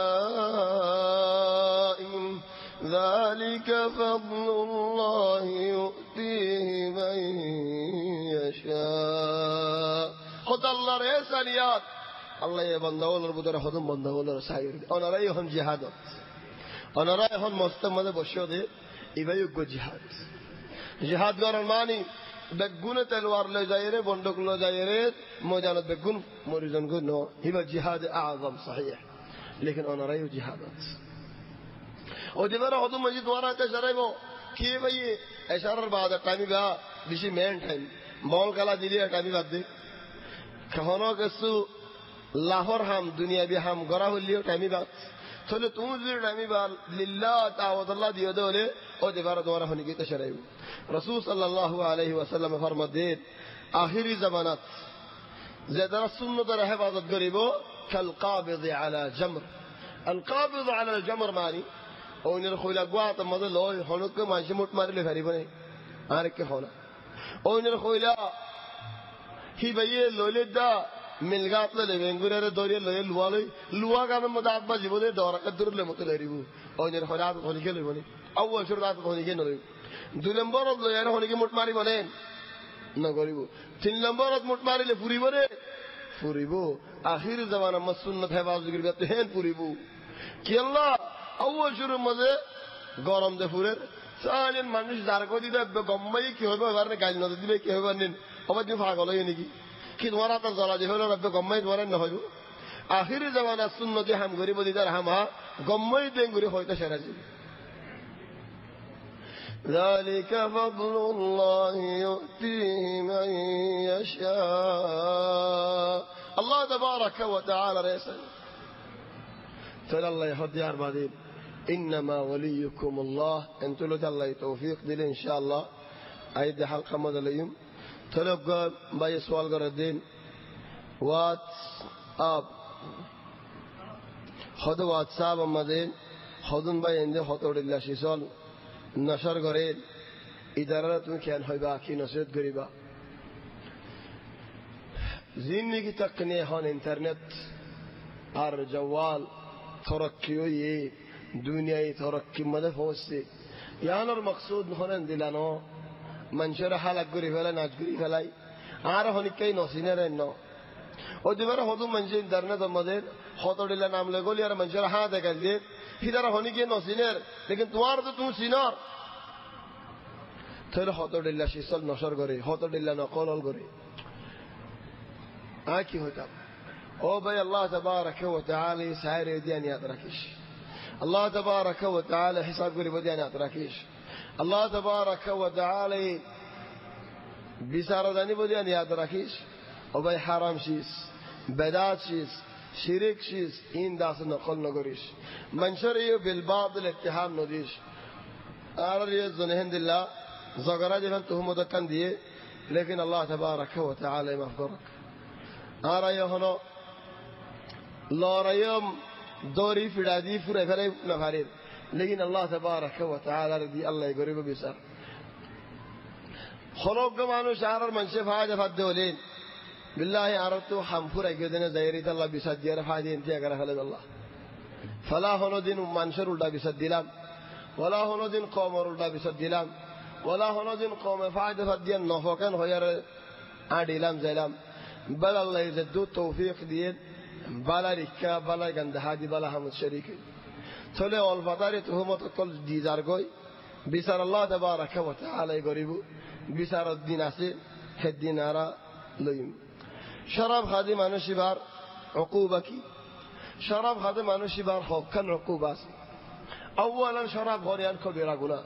لائم ذلك فضل الله يؤتيه من يشاء خد الله رساليات الله يبندول ربنا خدم بندول رسائل أنا رأيهم جهاد أنا رأيهم مستمد بشودة يبيو جهاد جهاد قرن ماني بگون تلوار لے جائے بندوق لے جائے موجانت بگون مريزن قلنا هو الجهاد أعظم صحيح لكن أنا رأيه جهادات ودبر هذا مجد ورا تجربه كيف هي إشارة بعد التامي بها بيشي مين تام بول كلا دليل التامي بعد كهانو كسو لاهور هم دنيا بهم غراه اللي التامي بعد ثلث تونزير التامي بعد لله تعوض الله ديودوله ودبر دوره هنيجي تجربه رسول صلى الله عليه وسلم فرمودید آخری زمانات زیادر سنت در حفاظت غریبو كالقابض على جمر القابض على الجمر معنی اون الخولا قوات مدل لوی هنوک ماشی موت ماری لفریبونه آرک خولا اون الخولا هی بیه لولید دا ملگات لبنگوره دوری لوی لوالوی لوا کام مداد باجی بوده دورا کدور لمتلریبو اون الخولا خونی که لبونه اول شرط خونی که نلوی دو نمبرات لو یاره هونی که مطمئنی بنن نگریبو تین نمبرات مطمئنی ل پوری بره پوری بو آخر زمان ما سنت ہے باز ذکر کرتے ہیں پوری بو کہ اللہ اول شروع مزه گرم ده پوره سالن মানুষ যার কো দিতে গম্মাই কি হবে এবার না গাল না দিবে কি হবে নেন আবার তুমি পাগল হই নাকি কি তোমার তো জ্বালা যে হলো রব্বে গম্মাই তোমার না হইবো آخر زمان সুন্নতে হাম গরিব দিদার হামা গম্মাই দেন গরি হয়তো সেরা যাবে ذلك فضل الله يؤتيه من يشاء الله تبارك وتعالى رسل تلا الله يهدي أربعين إنما وليكم الله أنت لو الله توفيق دل إن شاء الله أيد حلقة ماذا اليوم تلقى باي سؤال قردين وات أب خد واتساب مدين خدون باي عنده خطور الله شيء نشر قريل إدارة مكان هاي باقي نشرت قريبا زندگی تقنیه هان اینترنت هر جوال تركيوي دنيا تركي مده فوسي يعني المقصود هنا دلانو منشر حالك غري فلا ناج غري فلاي عارف هني كاي نوسينر انو ودبر هدو منجين درنا دمدر خطر دل نام لگول यार منشر ها دگل دي इधर होने के नौसिनर लेकिन तुम्हारा तो तुम सिनार थोड़ा होतो डिल्ला शिसल नशर करे होतो डिल्ला नकल अल करे आकी होता ओ भाई अल्लाह तबारक व तआला सारे दियान याद रखिश अल्लाह तबारक व तआला हिसाब करे दियान याद रखिश अल्लाह तबारक व तआला बिसारा दानी दियान याद रखिश ओ भाई हराम शीस بدات شيس شريك شيس إن داس نقل نقوليش منشريه بالباطل اتهام نديش أرى الزنهند الله زغرا جفن تهم دكان ديه لكن الله تبارك وتعالى مفقرك أرى يهنا لا ريم دوري في العدي فرع فرع نفريد لكن الله تبارك وتعالى ردي الله يقرب بيسار خلوق كمانو شعر منشف حاجة في الدولين بالله عرفتو حنفور أجدنا زيريت الله بيسدير فادي انتي أجر خلد الله فلا هنو دين منشر الله بيسديلام ولا هنو دين قوم الله بيسديلام ولا هنو دين قوم فادي فديان نفوكان خير عديلام زيلام بل الله يزدو توفيق دين بلا ركا بلا جندهادي بلا هم الشريك تولي والفطاري تهمت كل ديزارغوي بيسار الله تبارك وتعالى يقربو بيسار الدين أسي الدين أرى ليم شراب خادم أنا شبار عقوبك شراب خادم أنا شبار خوف كان عقوبة أولا شراب غريان كبيرة قلنا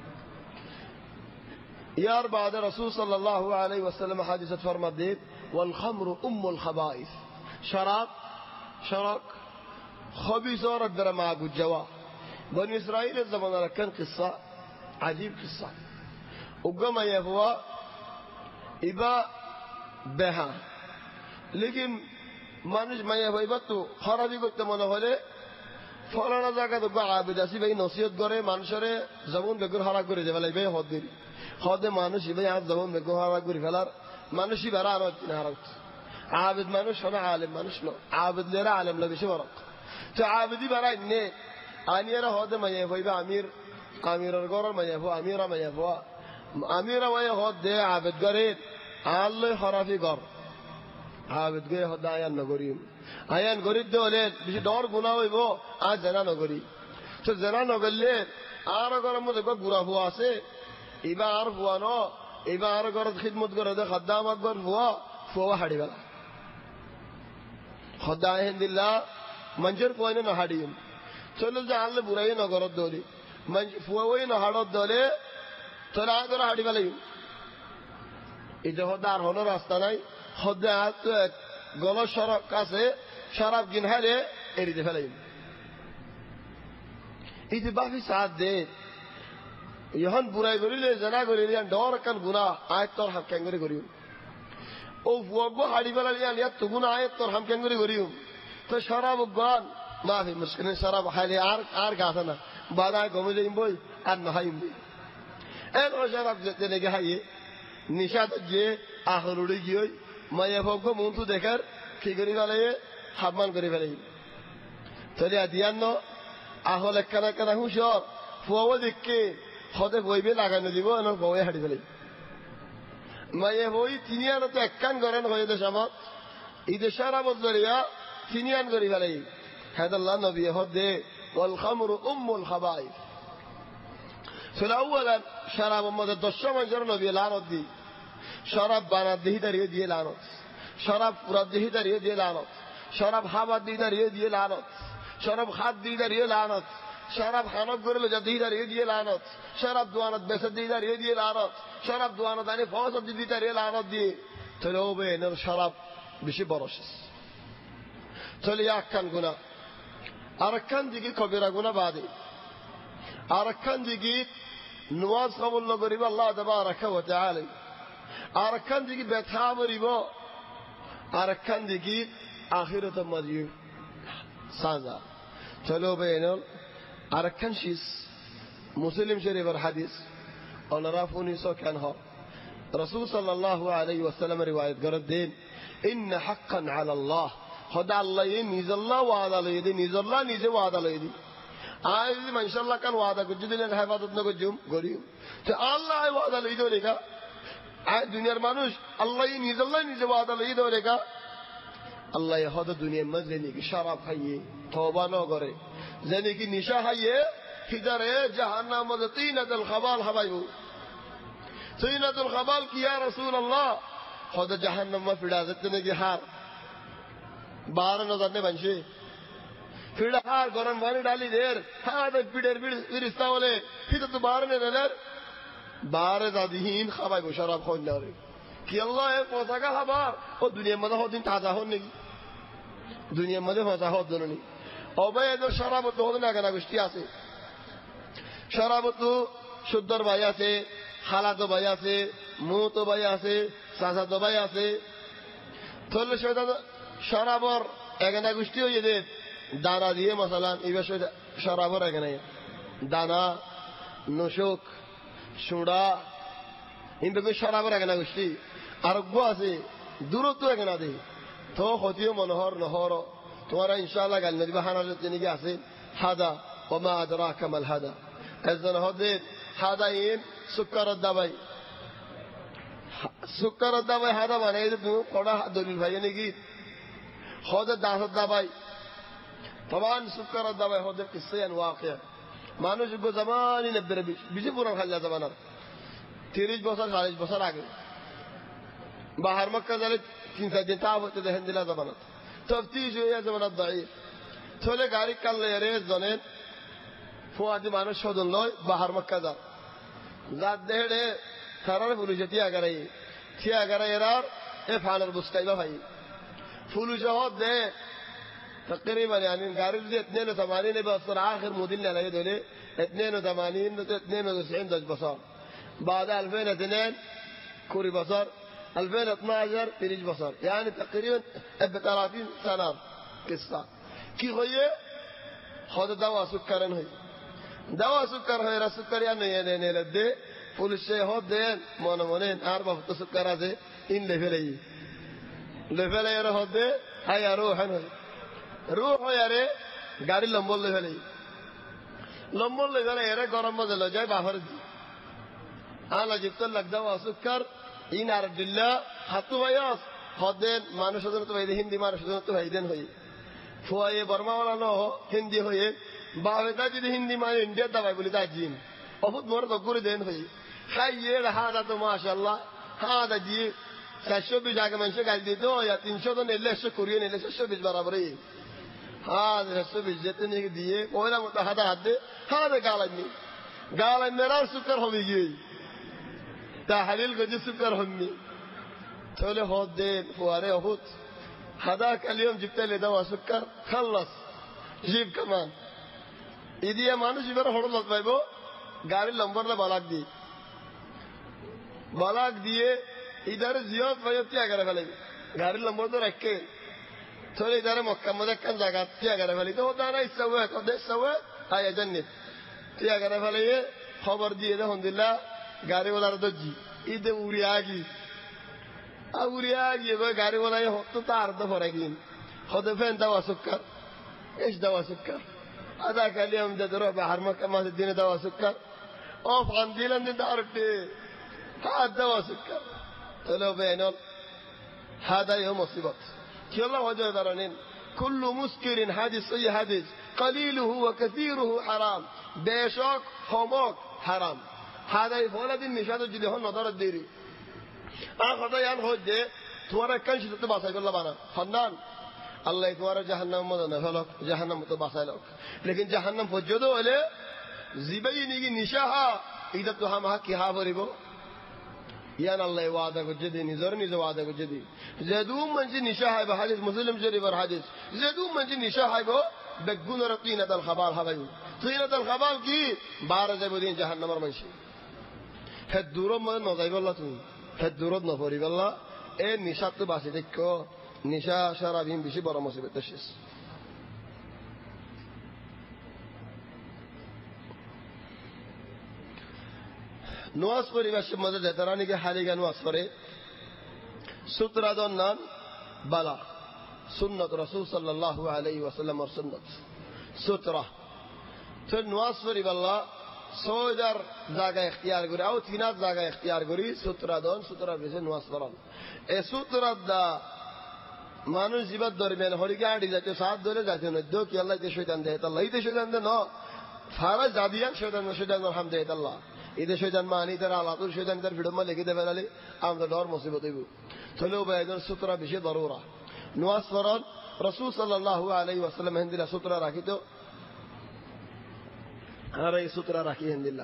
يا بعد رسول صلى الله عليه وسلم حادثة فرمدين والخمر أم الخبائث شراب شراب خبيث ورد درما أبو الجوا بني إسرائيل الزمان كان قصة عجيب قصة وقام يفوا إبا بها लेकिन मनुष्य मैं भाई बात तो खराबी करते मन होले फलाना जगह तो गाँव दासी भाई नसीहत करे मानुषरे जबून बेगर हरा करे जब लाइबे होदरी होदे मानुषी भाई आप जबून बेगर हरा करे फलार मानुषी बरा आना तीन हरात عابد मानुष होना आलम मानुष नो عابد लेरा आलम लगे शवरक तो عابدي बरा इन्ने आनियरा होदे मैं भाई बा अमीर अमीर अर्गोर मैं भाई अमीर मैं भाई अमीर मैं होदे عابد करे आल्ले खराबी कर عابد گه خدا آیان نگوریم آیان گورید دولت بیش دار گناه وی بو آج زنا نگوری تو زنا نگله آر گرم مده کو گراه هوا سه ایبا آر هوا نو ایبا آر گرد خدمت کرده خدام اکبر هوا فوا هدی بلا خدا هند الله منجر کوینه نهادیم چلو جانل برای نگرد دولی منج فوا وی نهادد دوله چلا آگر هدی بلایم ایجا خدا هنر راست نای خدا تو گلا شراب کاسه شراب گنهله اريد فلایم ایت بافی ساعت ده یهان برای گریله زنا گریلیان دار کن گناه آیت تر هم کنگری گریو او فوگو هادی فلالیان یا تو گناه آیت تر هم کنگری گریو تو شراب گان مافی مشکل شراب حالی آر آر کاسه نا بعدای گمی دیم بوی آن نهایم بی این شراب جت نگه هایی نشاد جه آخروری گیوی ما يفوقه مونتو ذكر في قريب عليه حمل قريب عليه ترى أديانه أهل كنا كنا هو شار فوق ذكي خده فوي بيل أغاني ديبو أنا فوي هدي عليه ما يفوي تينيانه تأكل قرن هو يده شمات إذا شرب الزريعة تينيان قريب عليه هذا الله نبي هده والخمر أم الخبائث فالأولا شرب ما تدشوا من جرنا نبي لعنة دي شراب بنا دهی دریه دیه لعنت شراب پورا دهی دریه دیه لعنت شراب هوا دی دریه دیه لعنت شراب خاد دی دریه لعنت شراب خانه گرل جدی دریه دیه لعنت شراب دوانت بس دی دریه دیه لعنت شراب دوانت دانی فاس دی دریه لعنت دی تلو به نر شراب بشی براشس تلی یکن گنا ارکان دیگه کبیره گنا بعدی ارکان دیگه نواز قبول نگریب الله تبارک و تعالی أركان دقي بتعامري با أركان دقي آخرة مديو سانزا تلو بينال أركان شيس مسلم شريف الحديث أنا رافوني سو كانها رسول صلى الله عليه وسلم رواية قردين إن حقا على الله খোদা আল্লাহ নিজল্লাহ ওয়াদা লই দি নিজল্লাহ নিজে ওয়াদা লই দি আই যদি মাশাআল্লাহ কান ওয়াদা করছি দিলেন হেফাজত না করছুম গরিব তো আল্লাহ ওয়াদা লই দো রেখা আই দুনিয়ার মানুষ আল্লাহ নিজল্লাহ নিজে ওয়াদা লই দো রেখা আল্লাহ হদ দুনিয়ার মধ্যে নাকি শরাব খাইয়ে তওবা ন করে জানি কি নিশা খাইয়ে হিজারে জাহান্নাম মধ্যে তিনাতুল খাবাল হাবাইবো তিনাতুল খাবাল কি ইয়া রাসূলুল্লাহ হদ জাহান্নাম মা ফিড়া যেতে নাকি হার बारह नजर ने बंशे फिर हार गरम पानी डाली देर हाँ तो पिड़ेर बिरिस्ता वाले फिर तो बारह ने नजर बारह दादीन खबाई को शराब खोल ना रहे कि अल्लाह है पहुंचा का खबर और दुनिया में हो दिन ताजा होने की दुनिया में पहुंचा हो दोनों नहीं और भाई तो शराब तो होने का ना कुछ से शराब तो शुद्धर बाया से खाला तो बाया से मुंह तो बाया से सासा तो बाया से थोड़े शोधा শরাবর এখানে গোষ্ঠী হয়ে যে দানা দিয়ে মশালান এই বিষয়ে শরাবর এখানে দানা নশক সুড়া কিন্তু শরাবর এখানে গোষ্ঠী আরোগ্য আছে দূরত্ব এখানে দে তো হতিও মনোহর নহর তোমার ইনশাআল্লাহ গাল নদী বাহানা যেনিকে আছে হাদা ওমা আদরাকা মাল হাদা এজন হদে হাদা ইন সুক্কারত দাবাই সুক্কারত দাবাই হাদা মানে তুমি কড়া দলিল ভাই নাকি خود دعوت دبای طبعا سكر الدبای خود قصه واقع মানুষ গো জামানি নব্বই বিশ পুরান খাল্লা জামানার তিরিশ বছর চাল্লিশ বছর আগে বাহার মক্কা জালে তিন চার দিন তাবতে দেখেন দিলা জামানাত তফতিশ হয়ে জামানাত দায়ী চলে গাড়ি কাল্লে রে জনের ফুয়াদি মানুষ সদন লয় বাহার মক্কা যা জাত দেহে সারার পুলিশে তিয়া গারাই তিয়া গারাই এরার এ ফানের বুসকাইবা ভাই فلوس هاد ده تقريبا يعني قارب دي اثنين وثمانين بصر آخر موديل على يدولي اثنين وثمانين اثنين وتسعين دج بصر بعد ألفين واثنين كوري بصر ألفين واثناشر تريج بصر يعني تقريبا ثلاثين سنة قصة كي هي خد دواء سكر هي دواء سكر هي السكر يعني يعني لده فلوس هاد ده مانا مانين أربعة سكر هذا إن لفلي لفلا يره هده هاي روح هنوي روح يره গাড়ি লম্বল লেভেলে লম্বল লেভেলে এরে গরম মজা লো যায় বাহর দি আলা জিত লাগদাও সুকর ইন আরদুল্লাহ হাতু ভাইয়াস হদেন মানুষ হদন তো ভাইদে হিন্দি মানুষ হদন তো ভাইদেন হই ফুয়ায়ে বর্মা ওয়ালা ন হিন্দি হয়ে বাহেদা যদি হিন্দি মানে ইন্ডিয়া দাবাই বলি তা জিন বহুত মোর দগুরে দেন হই খাইয়ে হাদা তো মাশাআল্লাহ হাদা জি চারশো বিশ আগে মানুষের গাড়ি দিত তিনশো তো নিলে একশো কুড়িয়ে নিলে চারশো বিশ বরাবরই হ্যাঁ চারশো বিশ যেতে নিয়ে দিয়ে পয়লা মতো হাতে হাত দে হ্যাঁ গালাইনি গালাইনেরাও সুকার হবে গিয়ে তা হালিল গজি সুকার হননি তাহলে হদ দে ফুয়ারে অহুত হাদা কালিয়ম জিপতে লে দাও সুকার খাল্লাস জিপ কামান ইদিয়া মানুষ এবার হড়ল পাইব গাড়ির নম্বরটা বালাক দি বালাক দিয়ে इधर जियात वजह क्या करे वाले गाड़ी लंबो तो रख के थोड़ी इधर मक्का मदद कर जागा क्या करे वाले तो होता है ना इससे हुआ तो देश से हुआ आया जन्नत क्या करे वाले ये खबर दिए थे अलहमदुलिल्लाह गाड़ी वाला तो जी इधर उड़ी आगी अब उड़ी आगी वो गाड़ी वाला ये तो तार तो फरेगी खुद फैन दवा सुक्कर इस दवा सुक्कर अदा कर लिया हम जदरो बाहर मक्का मस्जिद दिन दवा सुक्कर और फांदीलन दिन दार पे हाँ दवा सुक्कर تلو بينهم هذا يوم مصيبة كي الله وجه ذرنين كل مسكر حديث أي حديث قليله وكثيره حرام بيشوك هموك حرام هذا يفولد النشاط الجديد نظر الديري آخذ ينخذ دي توارا كنش تتباسا يقول الله بانا خندان الله يتوارا جهنم مدن فلوك جهنم تتباسا لك لكن جهنم فجدو إليه زبيني نشاها إذا تهمها كي هابريبو يعني الله وعده كجدي نزار نزار وعده كجدي زادوم من جن نشاهي بحديث مسلم جري برحديث زادوم من جن نشاهي بو بقول رطينة الخبال هبايو طينة الخبال كي بارز بدين جهنم مرمشي هالدورم من نضيب الله توي هالدورد نفوري بالله إيه نشاط باسي تكو نشا شرابين بشي برا مصيبة تشيس نواز کری باشه مدد دهترانی که حالی که نواز کره سوترادون نام بالا सुन्नत रसूल सल्लल्लाहु अलैहि वसल्लम और सुन्नत सुतरा तो नमाज पढ़ी बल्ला सोजार जागा इख्तियार करी आओ तीनात जागा इख्तियार करी सुतरा दोन सुतरा बेसे नमाज पढ़ान ए सुतरा दा মানুষ জীবন দরমিয়ান হরিকে আড়ি যাচ্ছে সাত ধরে যাচ্ছে নদ্য কি আল্লাহ তে শয়তান দেয় আল্লাহ ইতে শয়তান দে ন ফারা জাদিয়ান শয়তান শয়তান হাম দেয় আল্লাহ ইতে শয়তান মানি তার আলাতুল শয়তান তার ভিড় মা লেগে দেবে আলী আমরা ডর মুসিবত হইব চলেও বাইদন সুতরা বেশি দরুরা নওয়াজ পড়ান রাসূল সাল্লাল্লাহু আলাইহি ওয়াসাল্লাম হিন্দিলা সুতরা রাখিত আর এই সুতরা রাখি হিন্দিলা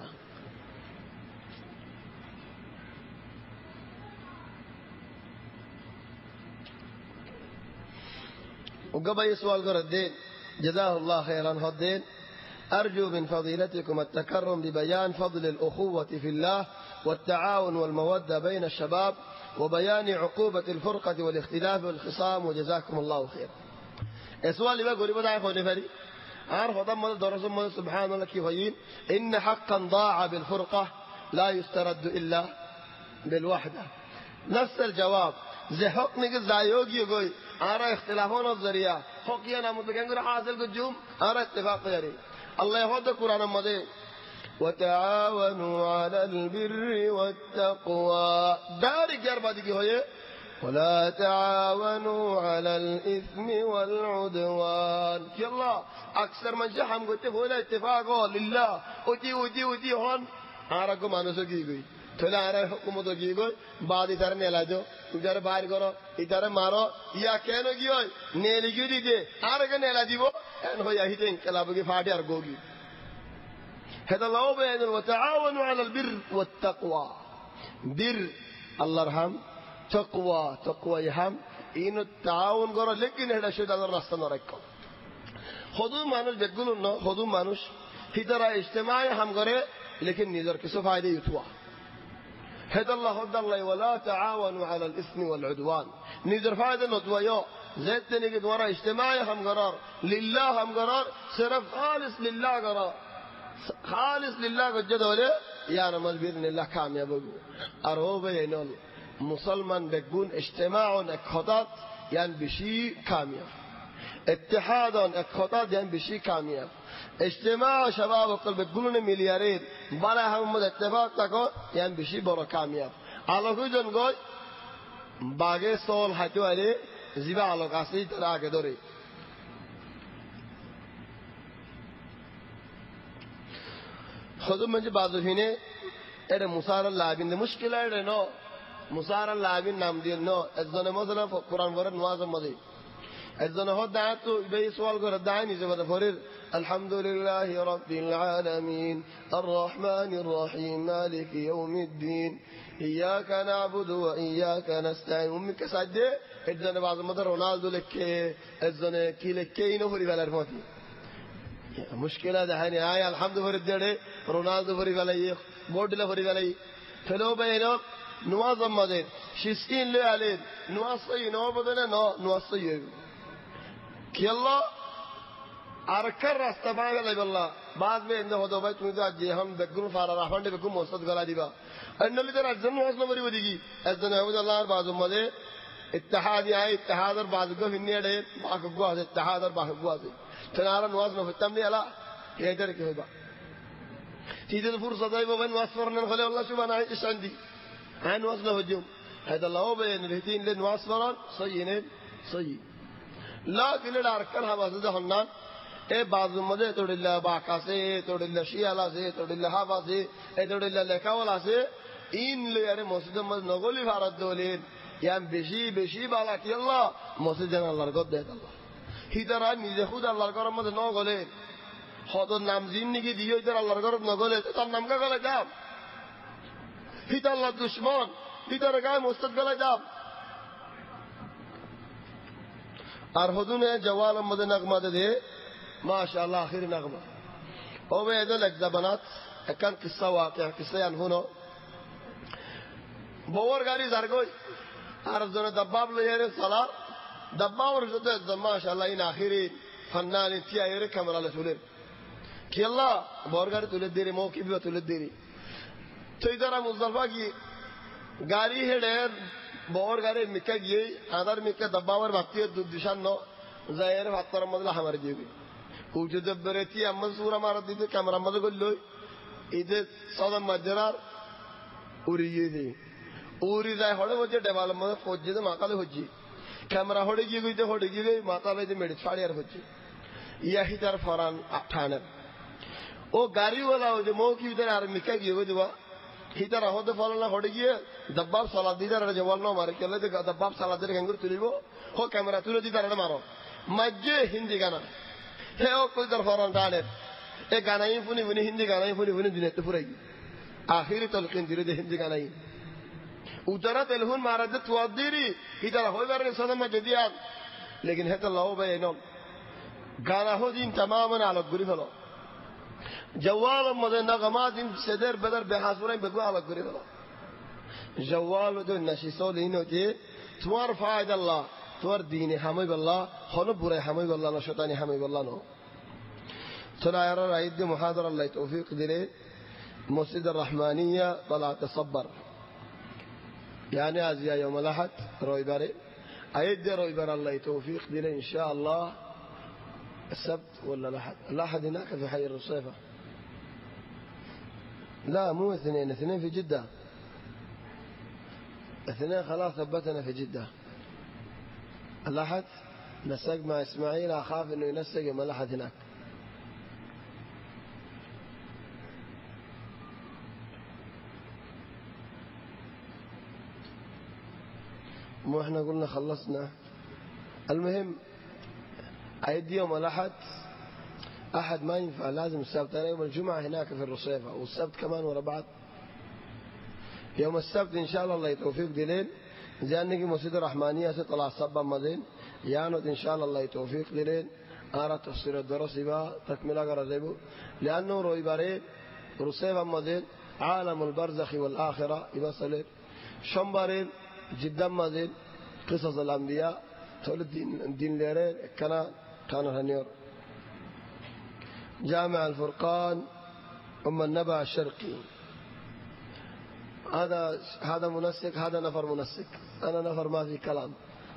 وقبل سؤال قرأ الدين جزاه الله خيرا الدين أرجو من فضيلتكم التكرم ببيان فضل الأخوة في الله والتعاون والمودة بين الشباب وبيان عقوبة الفرقة والاختلاف والخصام وجزاكم الله خير. السؤال اللي بقول بدأ يخوني فري عارف ضم درس الله سبحانه الله كيف يقول إن حقا ضاع بالفرقة لا يسترد إلا بالوحدة. نفس الجواب زي حكم زايوغ يقول أرى اختلافون الذريعة حقيقة متكلم حاصل كجوم أرى اتفاق يري الله يهود القرآن الماضي وتعاونوا على البر والتقوى دارك يا ربادي كي هي ولا تعاونوا على الإثم والعدوان يلا أكثر من جحم قلت هنا اتفاق لله ودي ودي ودي هون أراكم أنا سكيبي تلا أرى حكومة كيقول بعد إثار نلاجو إثار باهر كرو إثار مارو يا كأنه كيوي نيلي كيو دي أرى كن نلاجي بو أن هو يهيتين كلابو كي فاتي أرجوكي هذا الله بين وتعاونوا على البر والتقوى بر الله رحم تقوى تقوى يهم إنه التعاون كرو لكن هذا شيء هذا الرسول نريكم خدوا مانوش بيقولون إنه خدوا مانوش هيترا اجتماعي هم كره لكن نيزر كسو فايدة يتوه هذا الله هد الله ولا تعاونوا على الإثم والعدوان نيزر فايدة نتوه يو زيت نيجي دورا اجتماعي هم قرار لله هم قرار صرف خالص لله قرار خالص لله قد جدوله يا نماز بإذن الله كامياب أرهوب ينول مسلمان بيكون اجتماع اكخطات يعني بشي كامياب اتحاد اكخطات يعني بشي كامياب اجتماع شباب القلب بيقولون مليارين بلا هم اتفاق تكو يعني بشي برا كامياب على كوجن قول باقي صول حتو عليه زيبا على قاسي تراك دوري خذوا من بعض هنا إيه مسار اللاعبين المشكلة إيه نو مسار اللاعبين نام دي نو الزنا مثلا في القرآن ورد نواز ماضي الزنا هو دعته بيجي سؤال قرد دعاني زي ما تفرر الحمد لله رب العالمين الرحمن الرحيم مالك يوم الدين إياك نعبد وإياك نستعين أمك سعدة الزنا بعض مدر رونالدو لك الزنا كي لك ينفري على رفاتي مشكلة ده هني هاي الحمد لله فرد رونالدو فري عليه بورد له فري عليه فلو بينه نواز ماضي شيسين له عليه نواز صي نواز بدنا نو نواز صي كيلا أركر استبان الله بالله بعد ما عنده هذا بيت ميدا جيهم بيكون فارا راحون ده بيكون موسط غلا ديبا إنه اللي ترى الزمن واسنا بري بديجي الزمن هذا الله بعض ماضي اتحاد يعني اتحاد بعض جو في النية ده بعض جو هذا اتحاد بعض جو هذا تنارا نواز نفتم لي على يقدر كيفا تيجي الفرصة طيبة بين واسفرنا نخلي الله شو بنا إيش عندي عن نواز نهجم هذا الله بين الهتين لين واسفران صينين صي لكن الأركان هذا زده هنان إيه بعض المدة تقول الله باكاسه تقول الله شيء على سه تقول الله هوا سه تقول الله لكاولا سه إن ليره مسجد مز نقولي فارد دولين يعني بشي بشي بالك يلا مسجد الله ركض ده الله هيدرا نيجي خود الله كرم مز نقولي خود النام زين نيجي ديو هيدرا الله كرم نقولي تام نام كقول جام هيدرا الله دشمن هيدرا كاي مسجد قال جام أرهدون جوال مز نغمة ده ما شاء الله آخر نغمة هو هذا الزبانات كان قصة واقع قصة يعني هنا بور غاري زرقوي عرف زنا دباب ليه صلاة دباب ورجوده ما شاء الله إن آخره فنان تيا يرك كاميرا لسولين كي الله بور غاري تولد ديري موكي بيا تولد ديري تو إذا مزدلفة كي غاري هيدر بور غاري مكة جي هذا مكة دبابر بحثي الدشان نو زاير فاتر مدلا حمر جيبي وجود بريتي أمم صورة مارد دي كاميرا مدلا قلوا إذا صادم مجرار أوريه دي أوري زاي هذا وجه دبالة مدلا فوجي ده ما كله فوجي كاميرا هذا جيبي ده هذا جيبي ما كله ده ميت فاري أر فوجي يهي تر فران أبتانر او গাড়ি वाला हो जो मो की इधर आर मिका की हो जो इधर हो तो फॉलो ना होड़ी की दब्बाब साला दीदार है जवाल ना मारे क्या लेते दब्बाब साला दर कंगुर तुली वो हो कैमरा तुले दीदार ना मारो मजे हिंदी गाना है ओ कोई दर फॉरन डाले एक गाना ही फुनी फुनी हिंदी गाना ही फुनी फुनी दिने तो पूरा ही आखिरी तलक़ीन दिरे दे हिंदी गाना ही उतरा तेलहुन मारा दे तुआदीरी इधर हो बारे सदम में जदिया लेकिन है तो लाओ भाई नो गाना हो दिन तमामन आलत गुरी फलो جوال مدن نغمات سدر بدر بحاسورين بدو على قريبا جوال دو نشيسول هنا جي توار فايد الله توار ديني حمي بالله خلو بري حمي بالله نشطاني حمي بالله نو ترى يرى رأيد دي محاضرة الله توفيق ديري مسجد الرحمانية طلع تصبر يعني ازيا يوم الاحد روي باري ايد دي روي بار الله توفيق ديري ان شاء الله السبت ولا الاحد الاحد هناك في حي الرصيفة لا مو اثنين اثنين في جدة اثنين خلاص ثبتنا في جدة الأحد نسق مع إسماعيل أخاف إنه ينسق يوم الأحد هناك مو احنا قلنا خلصنا المهم عيد يوم الأحد أحد ما ينفع لازم السبت أنا يوم الجمعة هناك في الرصيفة والسبت كمان ورا بعض يوم السبت إن شاء الله الله يتوفيق دليل زانك مسجد الرحمانية ستطلع صبا مدين يانوت إن شاء الله الله يتوفيق دليل أرى تفسير الدرس با تكمل أقرأ لأنه روي باري رصيفة مدين عالم البرزخ والآخرة يبصل شمبارين جدا مدين قصص الأنبياء تقول الدين الدين ليرين كان كان هنيور جامع الفرقان أم النبع الشرقي هذا هذا منسك هذا نفر منسك أنا نفر ما في كلام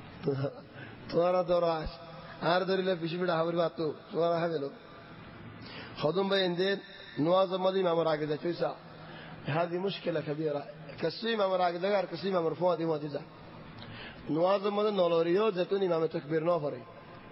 تورا دوراش هذا اللي في شبه حبر باتو تورا حبلو خدوم بيندين نواز مدي ما مراقدة شويسا هذه مشكلة كبيرة كسي ما مراقدة غير كسي ما مرفوع دي موديزا نواز مدي نولوريو زيتوني ما متكبر نوفري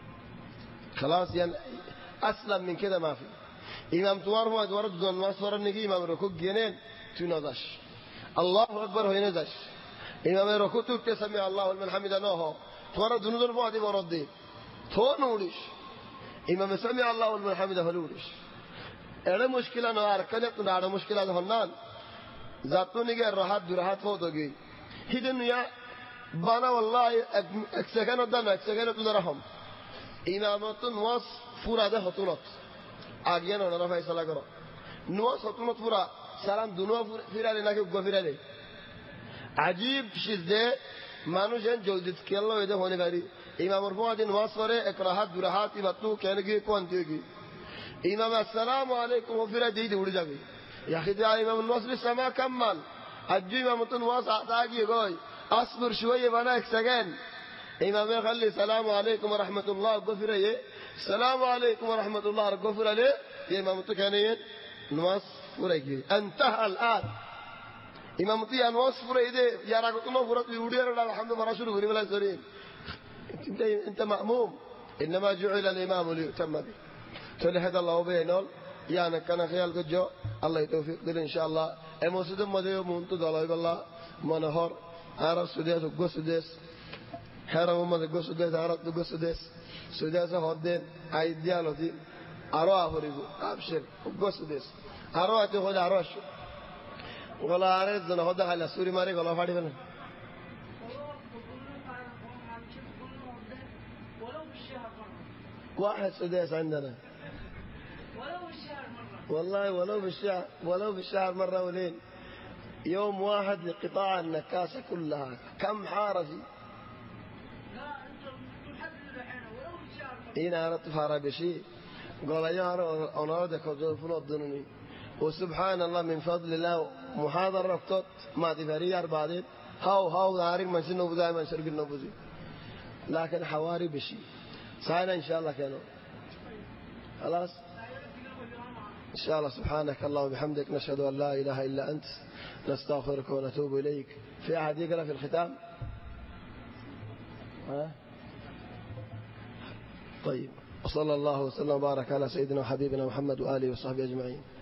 خلاص يعني أسلم من كده ما في إمام توار ما توار دون ما صار نجي إمام ركوع جنين تنادش الله أكبر هو ينادش إمام ركوع تسمع الله لمن حمده نوه توار دون دون ما دي بردي تو نورش إمام سمع الله لمن حمده فلورش أنا مشكلة نوار كنت نار مشكلة هنان ذاتو نيجي راحت دراحت هو تجي هيدن يا بانا والله أكسكان ودان أكسكان تدرهم إمامتون واس فورا ده هتونات أجيان ولا رفاي سلا كرو نواس هتونات فورا سلام دنوا فورا لنا كيف غفيرا لي عجيب شيء ده مانوشين جلدت كيالله إذا هوني غادي إمام مرفوع دين نواس فره إكراهات دراحات يبتو كأنك كون تيجي إمام السلام عليكم وفورا دي دوري جابي يا أخي ده إمام النواس لسه كمل عجيب إمامتون واس أتاجي غاي أصبر شوية بنا إكسجان إمام يخلي السلام عليكم ورحمة الله غفر يه السلام عليكم ورحمة الله غفر له يا إمام تكانين نواس فريجي انتهى الآن إمام تي نواس فريجي يا راكتنا فرط يودي رلا الحمد لله رسول غريب الله سرين أنت أنت مأموم إنما جعل الإمام ليؤتم به فلهذا الله بينول يعني كان خيال كجو الله يتوفق دل إن شاء الله المسجد مديو منتو دلائي بالله منهار عرب سوديس وقصديس حرام ما تقول سوداء عرب تقول سوداء سوداء سهودين عيديالوتي أروى فريقو أبشر تقول سوداء أروى تقول أروش ولا عارض زنا هذا على سوري ماري ولا فادي بنا واحد سوداء عندنا والله ولو بالشهر ولو بالشهر مرة ولين يوم واحد لقطاع النكاسة كلها كم حارسي إن أردت فارا بشيء قال يا أنا أردك وزوفنا الضنوني وسبحان الله من فضل الله محاضر رفتت ما تفريار بعدين هاو هاو نارك من شنو بزاي من شرق النبوزي لكن حواري بشي ساينا إن شاء الله كانوا خلاص إن شاء الله. سبحانك اللهم وبحمدك نشهد أن لا إله إلا أنت نستغفرك ونتوب إليك. في أحد يقرأ في الختام؟ ها؟ طيب وصلى الله وسلم وبارك على سيدنا وحبيبنا محمد وآله وصحبه أجمعين.